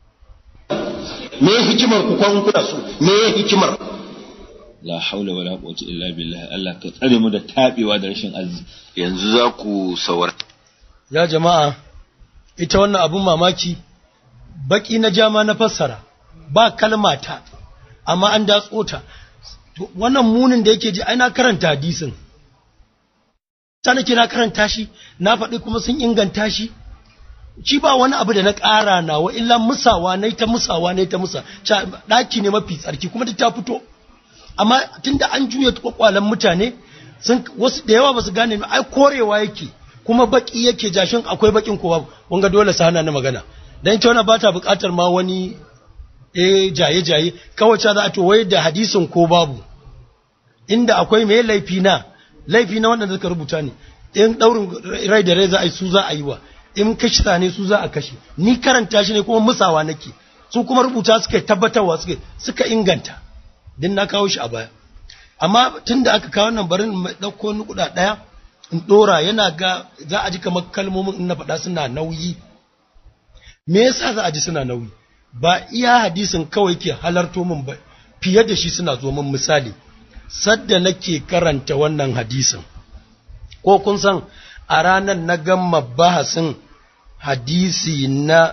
me hikimar ku kwan kuna so me hikimar la haula wala quwwata illa billah Allah ka tsare mu da tabewa da rashin arziki yanzu za ku sawar ya jama'a ita wannan abun mamaki baki na jama na fassara ba kalmata amma an datso ta wannan munin da yake ji ai na karanta hadisin ta nake na karanta shi na faɗi kuma sun inganta shi shi ba wani abu da na ƙara nawa illa musawa na ta musawa na ta musa ɗaki ne mafi tsarki kuma ta fito amma tunda an juya kwakwalen mutane sun wasu da yawa ba su gane ai korewa yake kuma baki yake jashin akwai bakin kowa kun ga dole sana na magana dan ita wannan ba ta buƙatar ma wani eh jaye jaye kawai za a to wai da hadisin ko babu inda akwai mai laifi na laifi na wanda suka rubuta ne in daurin rai da rai za a yi su za a yi wa in kashi ne su za a kashe ni karanta shi ne kuma musawa nake su kuma rubuta suka tabbatarwa suka suka inganta din na kawo shi a baya amma tunda aka kawo nan barin mai dauko ni kuda daya in dora yana ga za a ji kamar kalmomin in na faɗa suna nauyi me yasa za a ji suna nauyi ba iya hadisin kawai ke halarto min ba fiye da shi suna zo min misali sadda nake karanta wannan hadisin ko kun san a ranar na gama bahasin hadisi na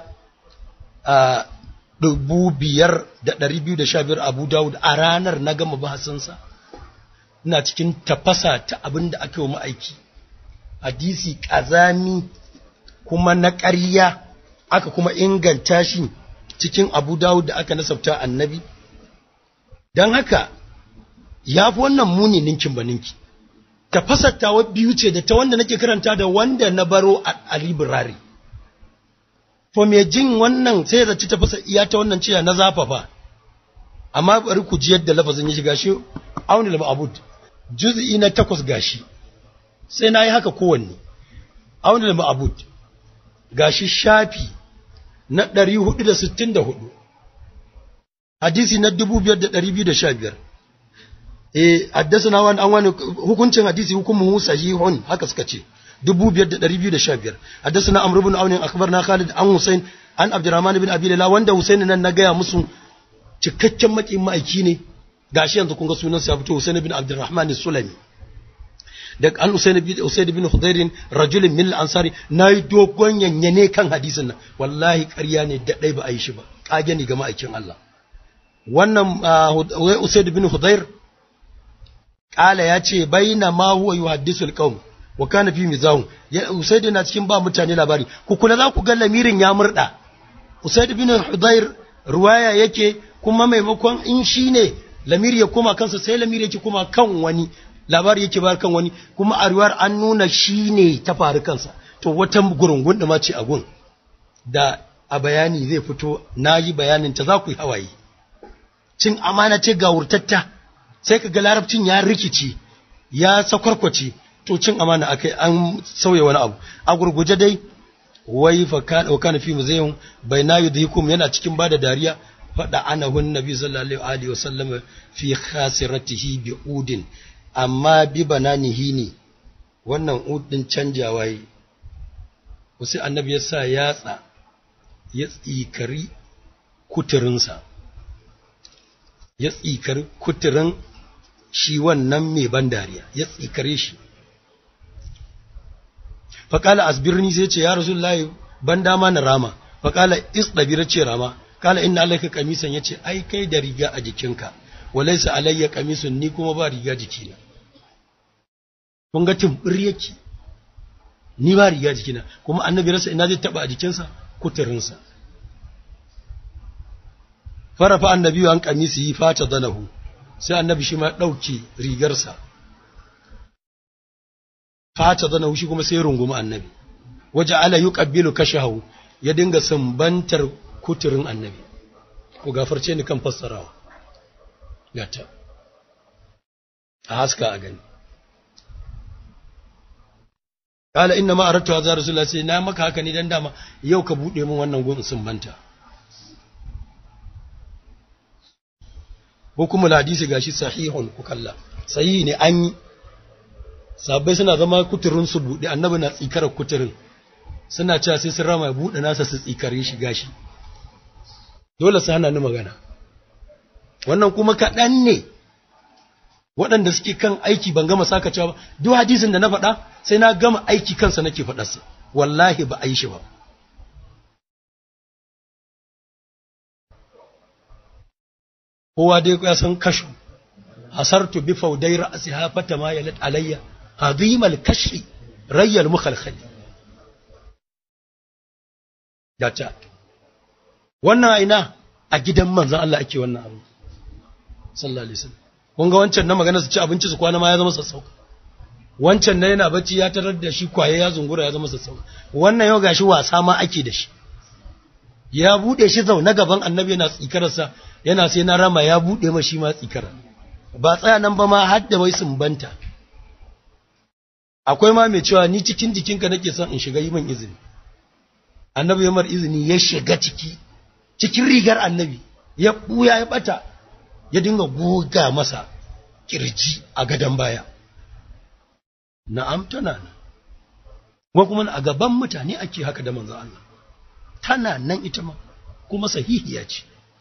dubu biyar da ɗari biyu da sha biyar Abu Dawud a ranar na gama bahasinsa ina cikin tafasa ta abin da aka yi ma'aiki hadisi ƙazami kuma na ƙarya aka kuma inganta shi cikin Abu Dawud da aka nasabta annabi don haka ya fi wannan muni ninkin ba ninki tafasattawa biyu ce da ta wanda nake karanta da wanda na baro a library to me jin wannan sai da ci tafasa iya ta wannan ciya na zafafa amma bari ku ji yadda lafazin ya shiga shi aunil ma'bud juz'i na takwas gashi sai nayi haka kowanne aunil ma'bud gashi shafi na ɗari hudu da sittin da hudu hadisi na dubu biyar da ɗari biyu da sha biyar eh haddasa wani an wani hukuncin hadisi hukumu sahihun haka suka ce dubu biyar da ɗari biyu da sha biyar haddasa amr ibn aun akhbarna khalid an husain an abdurrahman ibn abi layla wanda husain nan na gaya musu cikakken makin ma'aiki ne gashi yanzu kun ga sunan sa ya fito husain ibn abdurrahman as-sulami da an husain ibn usayd ibn hudayr rajulun min al-ansari nayi dogon yanyane kan hadisin nan wallahi ƙarya ne da dai ba a yi shi ba kage ne ga ma'aikin Allah wannan usayd ibn hudayr Kala ya ce baina ma huwa yuhaddisul qaum wa kana fi mizahum Usaid na cikin ba mutane labari ku kula za ku ga lamirin ya murda Usaid bin Hudayr ruwaya yake kuma maimakon in shine lamiri ya koma kansa sai lamiri yake kuma kan wani labari yake bar kan wani kuma a riwayar an nuna shine ta faru kansa to wata gurungun da ma ce a gun da a bayani zai fito nayi bayanin ta za ku yi hawaye cin amana ce ga wurtatta sai ka ga larabcin ya rikici ya sakwarkwace to cin amana akai an sauya wani abu a gurguje dai wai fa kana fi muzayyun bayna yudhikum yana cikin bada dariya fada anahu nabi sallallahu alaihi wasallam fi khasiratihi bi udin amma bi bananihi ne wannan udin canjawa yi sai annabi ya sa yatsa ya tsikari kuturinsa ya tsikari kuturin shi wannan mai ban dariya ya tsikare shi faƙala asbirni sai ce ya rasulullahi ban dama na rama faƙala isdabira ce rama kala inna alaika kamisan yace ai kai da riga a jikinka walaysa alayya kamisun ni kuma ba riga jikina kun ga tumbur yake ni ba riga jikina kuma annabi rasa ina zai taba a jikinsa kuturinsa farafa annabi an kamisi fata dalahu sai annabi shi ma dauke rigarsa fata dalahu shi kuma sai rungumi annabi waje ala yuqabbilu kashahu ya dinga sumbantar kuturin annabi ko gafarce ni kan fassarawa gata a haska a gani kala inna ma aratu hadha rasulullah sai na maka haka ni dan dama yau ka bude min wannan gun sumbanta hukumul hadisi gashi sahihun ku kalla sahihi ne an yi sabai suna zama kuturin su bude annabi na tsikarar kuturin suna cewa sai sun rama bude nasa su tsikare shi gashi dole su hana ni magana wannan kuma kaɗan ne waɗanda suke kan aiki ban gama saka cewa ba duk hadisin da na faɗa sai na gama aiki kansa nake faɗarsa wallahi ba a yi shi ba kowa dai ya san kashu hasartu bi faudai ra'siha fatama yalat alayya hadimal kashi rayyal mukhalkhal dace wannan aina a gidan manzon Allah ake wannan abu sallallahu alaihi wasallam kun ga wancan na magana su ci abinci su kwana ma ya zama sassauka wancan na yana bacci ya tarar da shi kwaye ya zungura ya zama sassauka wannan yau gashi wasa ma ake da shi ya bude shi zaune gaban annabi yana tsikararsa yana sai na rama ya bude ma shi ma tsikara ba tsaya nan ba ma har da wai sumbanta akwai ma mai cewa ni cikin jikinka nake son in shiga yi min izini annabi ya mar izini ya shiga ciki cikin rigar annabi ya buya ya bata ya dinga goga masa kirji a gadan baya na'am tana nan wa kuma a gaban mutane ake haka da manzo Allah tana nan ita ma kuma sahihiya ce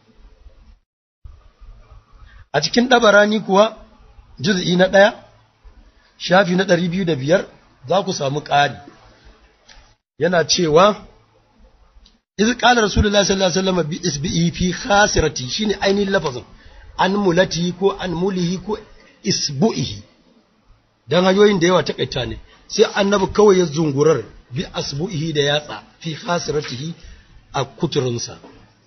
a cikin dabarani kuwa juz'i na ɗaya shafi na ɗari biyu da biyar za ku samu ƙari yana cewa iz qala rasulullahi sallallahu alaihi wasallam bi isbihi fi khasirati shine ainihin lafazin an mulati ko an mulihi ko isbu'ihi dan hanyoyin da yawa takaita ne sai annabi kawai ya zungurar bi asbu'ihi da yatsa fi khasiratihi a kuturinsa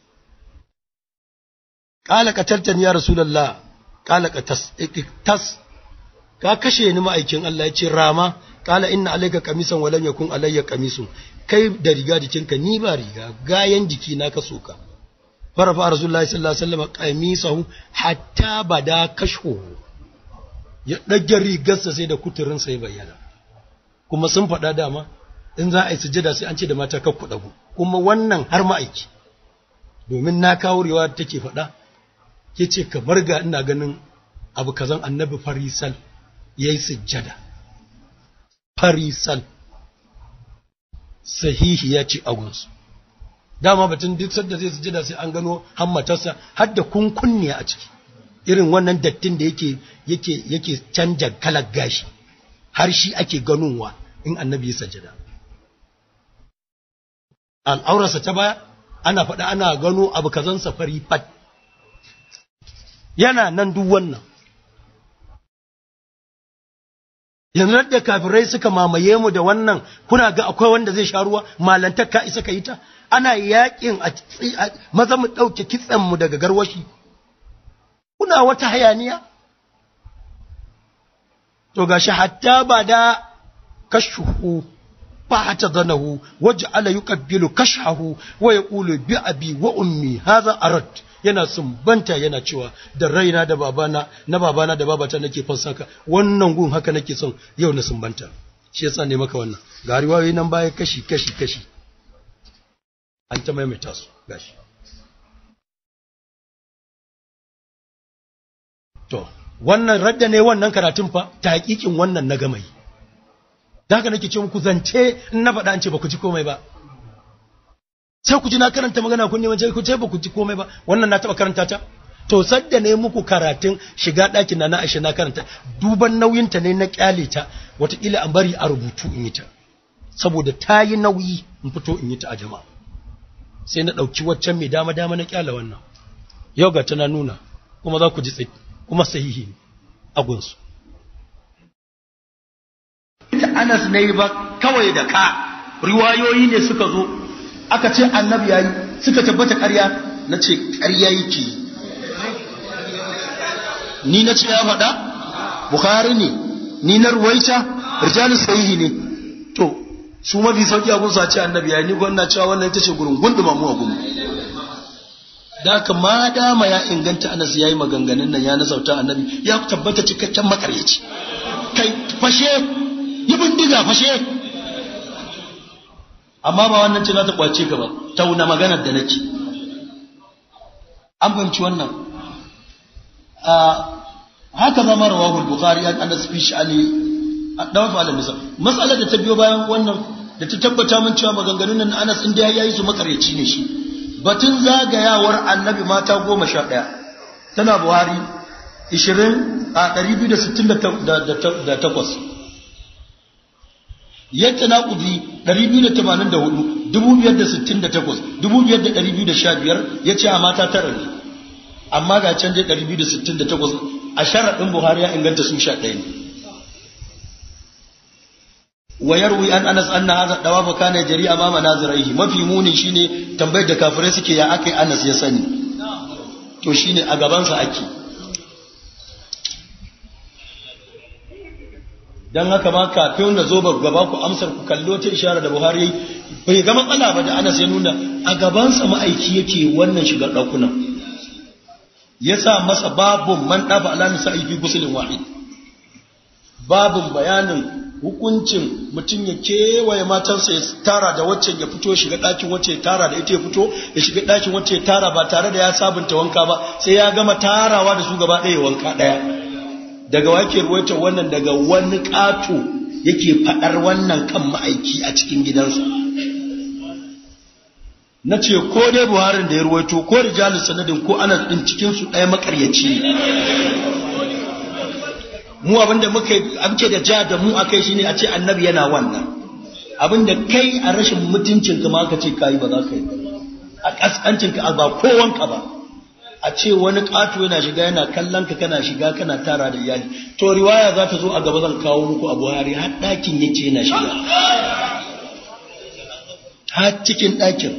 qala qataltani ya rasulullah qala qatas tas ka kashe ni ma'aikin Allah ya ce rama qala inna alayka qamisan wa lam yakun alayya qamisun kai da riga jikinka ni ba riga gayan jiki na ka soka farafa rasulullahi sallallahu alaihi wasallam qamisahu hatta bada kashu ya dage rigarsa sai da kuturin sai bayyana kuma sun faɗa dama in za a yi sujada sai an ce da mata kakku dagu kuma wannan har ma'aiki domin na kawo riwa take faɗa yace kamar ga ina ganin abu kazan annabi farisal yayi sujada farisal sahihi ya ce agunsu dama batun duk sanda zai sujada sai an gano hammatarsa har da kunkunniya a ciki irin wannan dattin da yake yake yake canja kalar gashi har shi ake ganowa in annabi ya sujada al'aurarsa ta baya ana faɗa ana gano abu kazan safari fat yana nan duk wannan yanzu da kafirai suka mamaye mu da wannan kuna ga akwai wanda zai sha ruwa malantar ka isa ka yi ta ana yakin a maza mu dauke kitsan mu daga garwashi kuna wata hayaniya to gashi hatta ba da kashuhu fa hata zanahu waj'ala yuqabbilu kashahu wa yaqulu bi abi wa ummi hadha arad yana sumbanta yana cewa da raina da babana na babana da babata nake fansaka wannan gun haka nake son yau na sumbanta shi yasa ne maka wannan ga riwayoyi nan baya kashi kashi kashi an ta maimaita su gashi to wannan radda ne wannan karatun fa ta hakikin wannan na gamai da haka nake ce muku zance in na faɗa an ce ba ku ji komai ba sai ku ji na karanta magana kun ne wace ku ce ba ku ji komai ba wannan na taɓa karanta ta to sadda ne muku karatun shiga ɗakin na na Aisha na karanta duban nauyinta ne na kyale ta wataƙila an bari a rubutu in yi ta saboda ta yi nauyi in fito in yi ta a jama'a sai na ɗauki waccan mai dama dama na kyale wannan yau ga tana nuna kuma za ku ji tsaye kuma sahihi ne a gunsu Anas ne ba kawai da ka riwayoyi ne suka zo aka ce annabi yayi suka tabbata ƙarya nace ƙarya yake ni nace ya faɗa Bukhari ne ni na ruwaita rijal sahihi ne to su mafi sauki abun sa ce annabi yayi ni gwanna cewa wannan ita ce gurin gunduma mu a gumu da haka ma dama ya inganta Anas yayi maganganun nan ya nazauta annabi ya tabbata cikakken makaryaci kai fashe yi bindiga fashe amma ba wannan ce za ta kwace ka ba tauna maganar da nake an fahimci wannan a haka zama rawahul bukhari an Anas fi sha'ani dawa fa al-misal mas'alar da ta biyo bayan wannan da ta tabbata mun cewa maganganun nan Anas inda yayi su makaryaci ne shi batun zagayawar annabi mata goma sha ɗaya tana buhari ishirin a ɗari biyu da sittin da takwas yadda na ƙuzi ɗari biyu da tamanin da hudu dubu biyar da sittin da takwas dubu biyar da ɗari biyu da sha biyar ya ce a mata tara ne amma ga can dai ɗari biyu da sittin da takwas a sharaɗin buhari ya inganta su sha ɗaya ne ويروي أن أنس أن هذا الدواب كان يجري أمام ناظريه ما في موني شيني تنبيه da kafirai suke ya akai Anas ya sani to shine a gaban sa ake dan haka ma kafin na zo ba gaba ku amsar ku kallo ta isharar da Buhari bai ga matsala ba da Anas ya nuna a gaban sa ma'aiki yake wannan shigar dakunan yasa masa babun man dafa ala nisa'i fi guslin wahid babun bayanin hukuncin mutum ya kewaye matarsa ya tara da waccan ya fito shiga ɗakin wacce ya tara da ita ya fito ya shiga ɗakin wacce ya tara ba tare da ya sabunta wanka ba sai ya gama tarawa da su gaba ɗaya wanka ɗaya daga wake ruwaita wannan daga wani ƙato yake faɗar wannan kan ma'aiki a cikin gidansa na ce ko dai buharin da ya ruwaito ko rijalin sanadin ko ana ɗin cikinsu ɗaya makaryaci mu abinda muka amke da ja da mu akai shine a ce annabi yana wannan abinda kai a rashin mutuncin ka ma ka ce kai ba za ka yi a kaskancin ka ba kowanka ba a ce wani kato yana shiga yana kallon ka kana shiga kana tara da iyali to riwaya za ta zo a gaba zan kawo muku a Buhari har dakin yake yana shiga har cikin dakin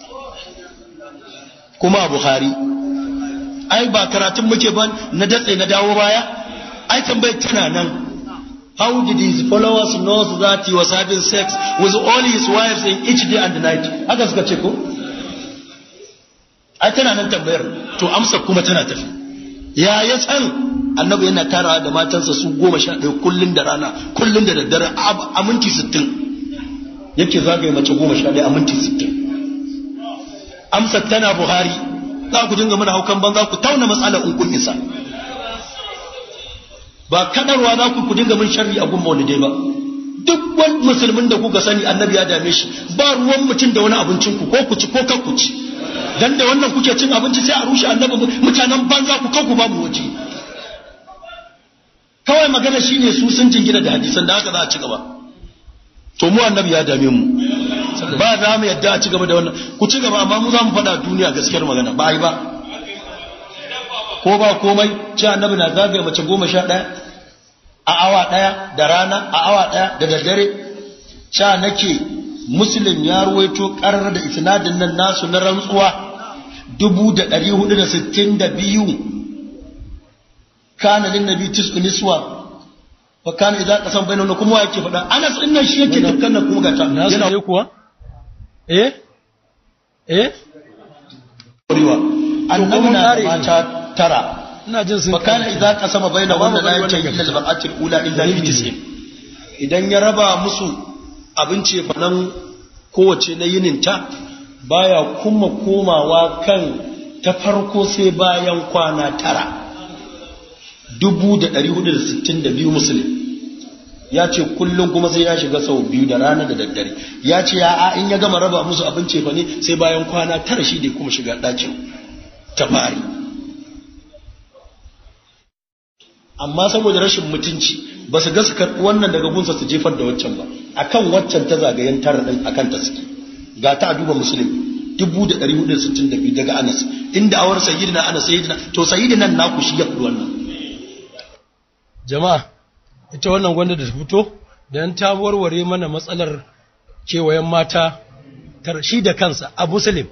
kuma a Buhari ai ba karatun muke ba na datse na dawo baya I tambayar tana nan how did his followers know that he was having sex with all his wives in each day and night haka suka ce ko ai tana nan tambayar to amsa kuma tana tafi ya ya san annabi yana tarawa da matansa su goma sha ɗaya kullun da rana kullun da daddare a minti sittin yake zagaye mace goma sha ɗaya a minti sittin amsa tana Buhari za ku dinga mana haukan banza ku tauna matsalar in kun isa ba kadarwa za ku ku dinga mun sharri a gun maulidai ba duk wani musulmin da kuka sani annabi ya dame shi ba ruwan mutum da wani abincin ku ko ku ci ko kan ku ci dan da wannan kuke cin abinci sai a rushe annabi mutanen banza ku kan ku ba mu waje kawai magana shine su sun jingina da hadisan da haka za a ci gaba to mu annabi ya dame mu ba za mu yadda a ci gaba da wannan ku ci gaba amma mu za mu faɗa duniya gaskiyar magana ba ai ba ko ba komai ci annabi na zagaye mace goma sha ɗaya a awa ɗaya da rana a awa ɗaya da daddare sha nake muslim ya ruwaito ƙarar da isnadin nan nasu na rantsuwa dubu da ɗari hudu da sittin da biyu kana lin nabi tis'u niswa fa kana idza qasan bainahunna kuma yake faɗa Anas din nan shi yake dukkan nan kuma gata yana kuwa eh eh annabi na da mata tara ina jin sun bakana idza qasama baina wannan la yatayi illa al-baqatil ula illa fi tis'in idan ya raba musu abinci fanan kowace na yininta baya kuma komawa kan ta farko sai bayan kwana tara dubu da ɗari hudu da sittin da biyu musulmi ya ce kullum kuma sai ya shiga sau biyu da rana da daddare ya ce ya in ya gama raba musu abinci fa ne sai bayan kwana tara shi da kuma shiga ɗakin ta fari amma saboda rashin mutunci ba su ga su karɓi wannan daga gunsa su jefar da waccan ba akan waccan ta zagayen tara ɗin akan ta suke ga ta a duba musulmi dubu da ɗari hudu da sittin da biyu daga Anas inda awar sayyidina Anas sayyidina to sayyidina naku shi ya fi wannan jama'a ita wannan gwanda da ta fito dan ta warware mana matsalar kewayen mata shi da kansa a Muslim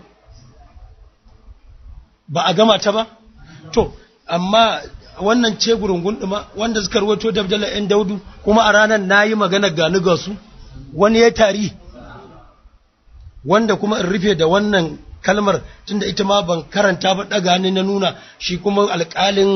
ba a gama ta ba to amma wannan ce gurungun duma wanda suka rawaito dabdala ɗan daudu kuma a ranar nayi magana gani ga su wani ya tari wanda kuma in rufe da wannan kalmar tunda ita ma ban karanta ba daga ni na nuna shi kuma alƙalin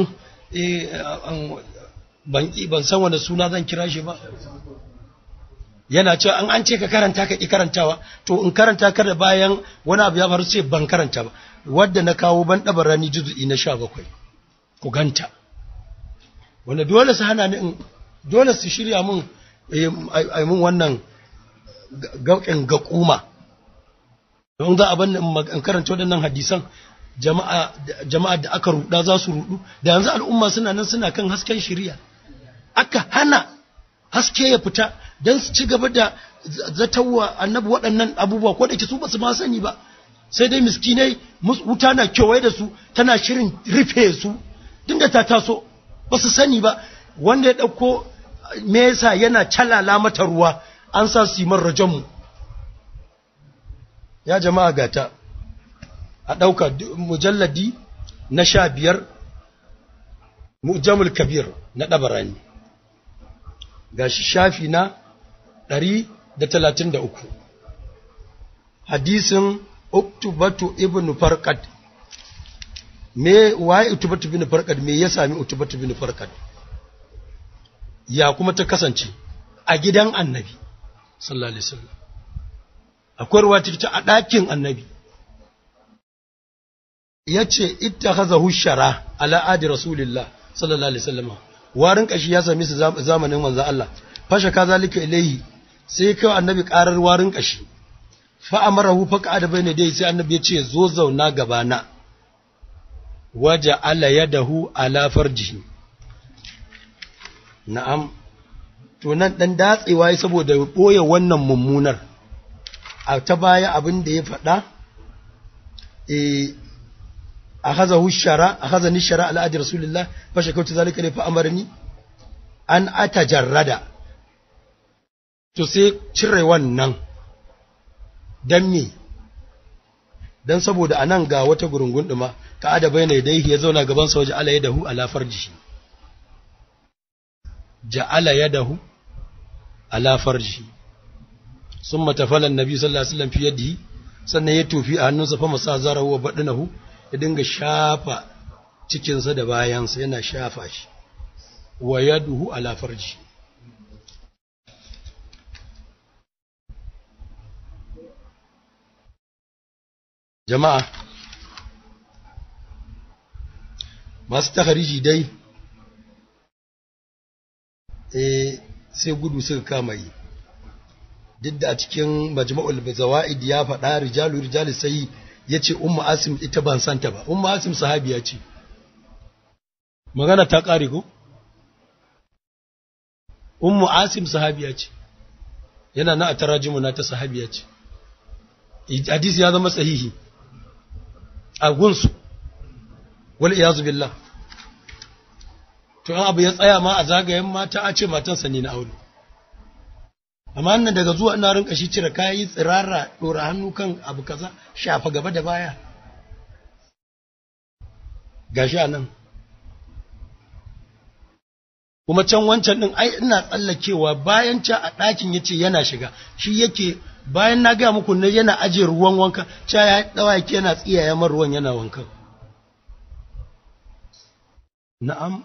ban ban san wanda suna zan kira shi ba yana cewa an an ce ka karanta ka ki karantawa to in karanta kar da bayan wani abu ya faru sai ban karanta ba wanda na kawo ban dabarani juz'i na sha bakwai ku ganta wanda dole su hana ni in dole su shirya mun ai mun wannan gaƙin gaƙuma don za a ban in karanta waɗannan hadisan jama'a jama'a da aka ruda za su rudu da yanzu al'umma suna nan suna kan hasken shari'a aka hana haske ya fita don su ci gaba da zatawa annabi waɗannan abubuwa ko da ke su ba su ma sani ba sai dai miskinai wuta na kewaye da su tana shirin rufe su tunda ta taso ba su sani ba wanda ya ɗauko me yasa yana calala mata ruwa an sa su yi marrajanmu ya jama'a gata a ɗauka mujalladi na sha biyar mujamul kabir na ɗabarani ga shafi na ɗari da talatin da uku hadisin uktubatu ibn farqad me waye utubatu ibn farqad me ya sami utubatu ibn farqad ya kuma ta kasance a gidan annabi sallallahu alaihi wasallam akwai ruwa ta a ɗakin annabi yace ittakhazahu shara ala adi rasulillah sallallahu alaihi wasallam warin kashi ya sami su zamanin manzon Allah fasha kazalika ilayhi sai kai annabi karar warin kashi fa amarahu fa qa'ada bayna dai sai annabi ya ce zo zauna gabana waja ala yadahu ala farjihi na'am to nan dan datsewa yi saboda boye wannan mummunar a ta baya abin da ya faɗa eh akhazahu shara akhazani shara ala adi rasulillah fa shakautu zalika ne fa amarni an atajarrada to sai cire wannan dan me dan saboda anan ga wata gurungun duma ka ada bayna yadayhi ya zauna gaban sa waje ala yadahu ala farjihi ja'ala yadahu ala farjihi summa tafala annabi sallallahu alaihi wasallam fi yadihi sannan ya tofi a hannunsa fa masazarahu wa badanahu ya dinga shafa cikinsa da bayansa yana shafa shi wa yaduhu ala farji jama'a masu takhariji dai eh sai gudu suka kama yi duk da a cikin majma'ul zawaid ya faɗa rijalu rijalu sai yace ummu asim ita ban santa ba ummu asim sahabiya ce magana ta kare ko ummu asim sahabiya ce yana na tarajumu na ta sahabiya ce hadisi ya zama sahihi a gunsu wal iyazu billah to an abu ya tsaya ma a zagayen mata a ce matansa ne na aure amma nan daga zuwa ina rinka shi cire kayi tsirara dora hannu kan abu kaza shafa gaba da baya gashi anan kuma can wancan din ai ina tsallakewa bayan ca a ɗakin yace yana shiga shi yake bayan na ga muku ne yana aje ruwan wanka ca ya dawa yake yana tsiyaya mar ruwan yana wankan na'am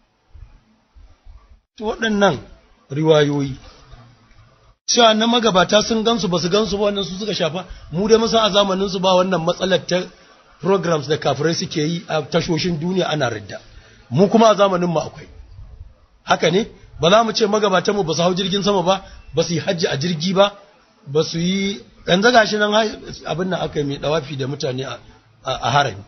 to waɗannan riwayoyi cewa na magabata sun gansu ba su gansu ba wannan su suka shafa mu dai musa a zamanin su ba wannan matsalar ta programs da kafirai suke yi a tashoshin duniya ana ridda mu kuma a zamanin mu akwai haka ne ba za mu ce magabatan mu ba su hau jirgin sama ba ba su yi hajji a jirgi ba ba su yi yanzu gashi nan abin nan aka yi mai dawafi da mutane a harami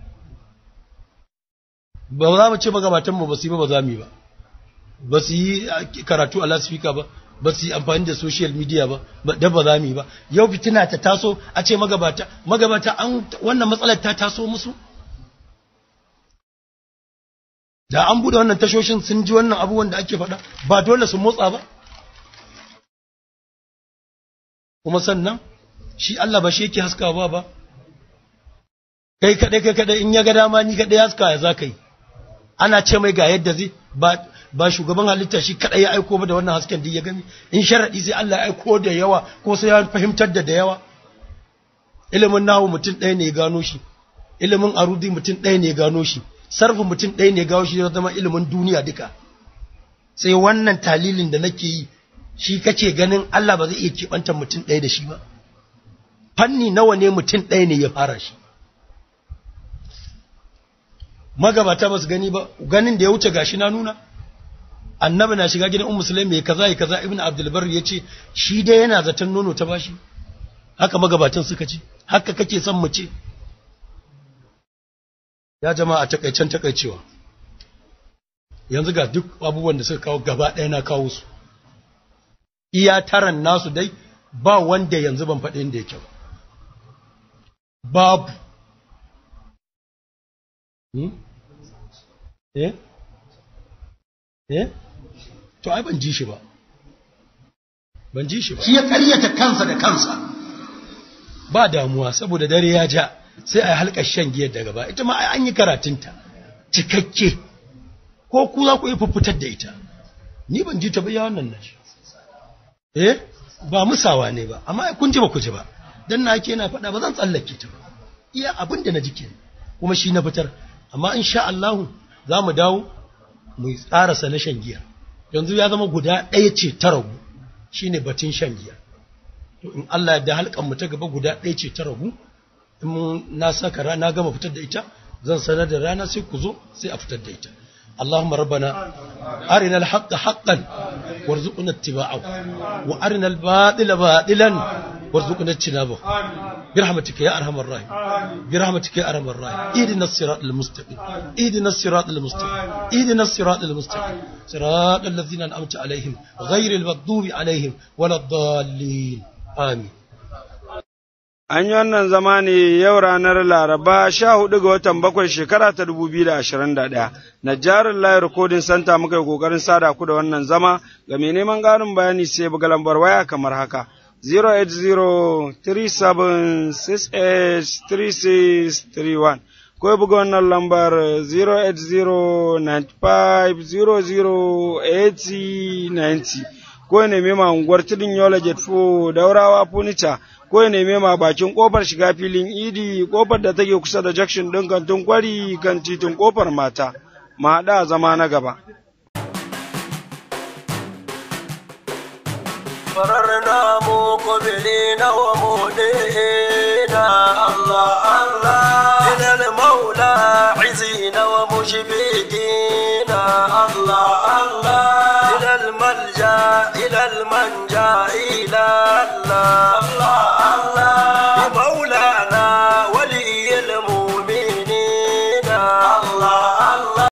ba za mu ce magabatan mu ba su yi ba ba za mu yi ba ba su yi karatu a lasfika ba ba su yi amfani da social media ba da ba za mu yi ba yau fitina ta taso a ce magabata magabata an wannan matsalar ta taso musu da an bude wannan tashoshin sun ji wannan abubuwan da ake faɗa ba dole su motsa ba kuma sannan shi Allah ba shi yake haskawa ba kai kadai kai kadai in ya ga dama ni kadai haska ya za ka yi ana ce mai ga yadda zai ba ba shugaban halitta shi kadai ya aiko ba da wannan hasken da ya gani in sharadi sai Allah ya aiko da yawa ko sai ya fahimtar da da yawa ilimin nahwu mutum ɗaya ne ya gano shi ilimin arudi mutum ɗaya ne ya gano shi sarfu mutum ɗaya ne ya gano shi ya zama ilimin duniya duka sai wannan talilin da nake yi shi kake ganin Allah ba zai iya kibantar mutum ɗaya da shi ba fanni nawa ne mutum ɗaya ne ya fara shi magabata ba su gani ba ganin da ya wuce gashi na nuna annabi na shiga gidan ummu sulaim mai kaza ya kaza ibnu abdul bar yace shi dai yana zaton nono ta bashi haka magabatan suka ce haka kake son mu ce ya jama'a takaicen takaicewa yanzu ga duk abubuwan da suka kawo gaba ɗaya na kawo su iya taran nasu dai ba wanda yanzu ban faɗi inda yake ba babu hmm? eh eh to ai ban ji shi ba ban ji shi ba shi ya karyata kansa da kansa ba damuwa saboda dare ya ja sai ai halkar shan giyar daga ba ita ma ai an yi karatunta cikakke ko ku za ku yi fuffutar da ita ni ban ji ta ba ya wannan nashi eh ba musawa ne ba amma kun ji ba ku ji ba dan na ke na faɗa ba zan tsallake ta ba iya abin da na ji kenan kuma shi na fitar amma insha Allah za mu dawo mu tsarasa na shan giya yanzu ya zama guda ɗaya ce ta ragu shine batun shan giya to in Allah ya da halkan mu ta gaba guda ɗaya ce ta ragu in na saka rana gama fitar da ita zan sanar da rana sai ku zo sai a fitar da ita اللهم ربنا أرنا الحق حقا وارزقنا اتباعه وأرنا الباطل باطلا وارزقنا اجتنابه برحمتك يا أرحم الراحمين برحمتك يا أرحم الراحمين اهدنا الصراط المستقيم اهدنا الصراط المستقيم اهدنا الصراط المستقيم صراط الذين أنعمت عليهم غير المغضوب عليهم ولا الضالين آمين. An yi wannan zama ne yau ranar Laraba sha hudu ga watan bakwai shekara ta dubu biyu da ashirin da ɗaya. Najjarin Layi Recording Center muka yi ƙoƙarin sada ku da wannan zama ga mai neman ƙarin bayani sai buga lambar waya kamar haka. zero eight zero three seven six eight three six three one ko buga wannan lambar zero eight zero nine five zero zero eight zero nine zero ko ne mai unguwar Tudun Yola Jetfo Daurawa Furniture ko ya neme ma bakin kofar shiga filin idi kofar da take kusa da junction din kantin kwari kan titin kofar mata ma hada zama na gaba fararna mu qabilina wa mudina Allah Allah ila al-maula izina wa mushfiqina Allah Allah ila al-malja ila al-manja ila Allah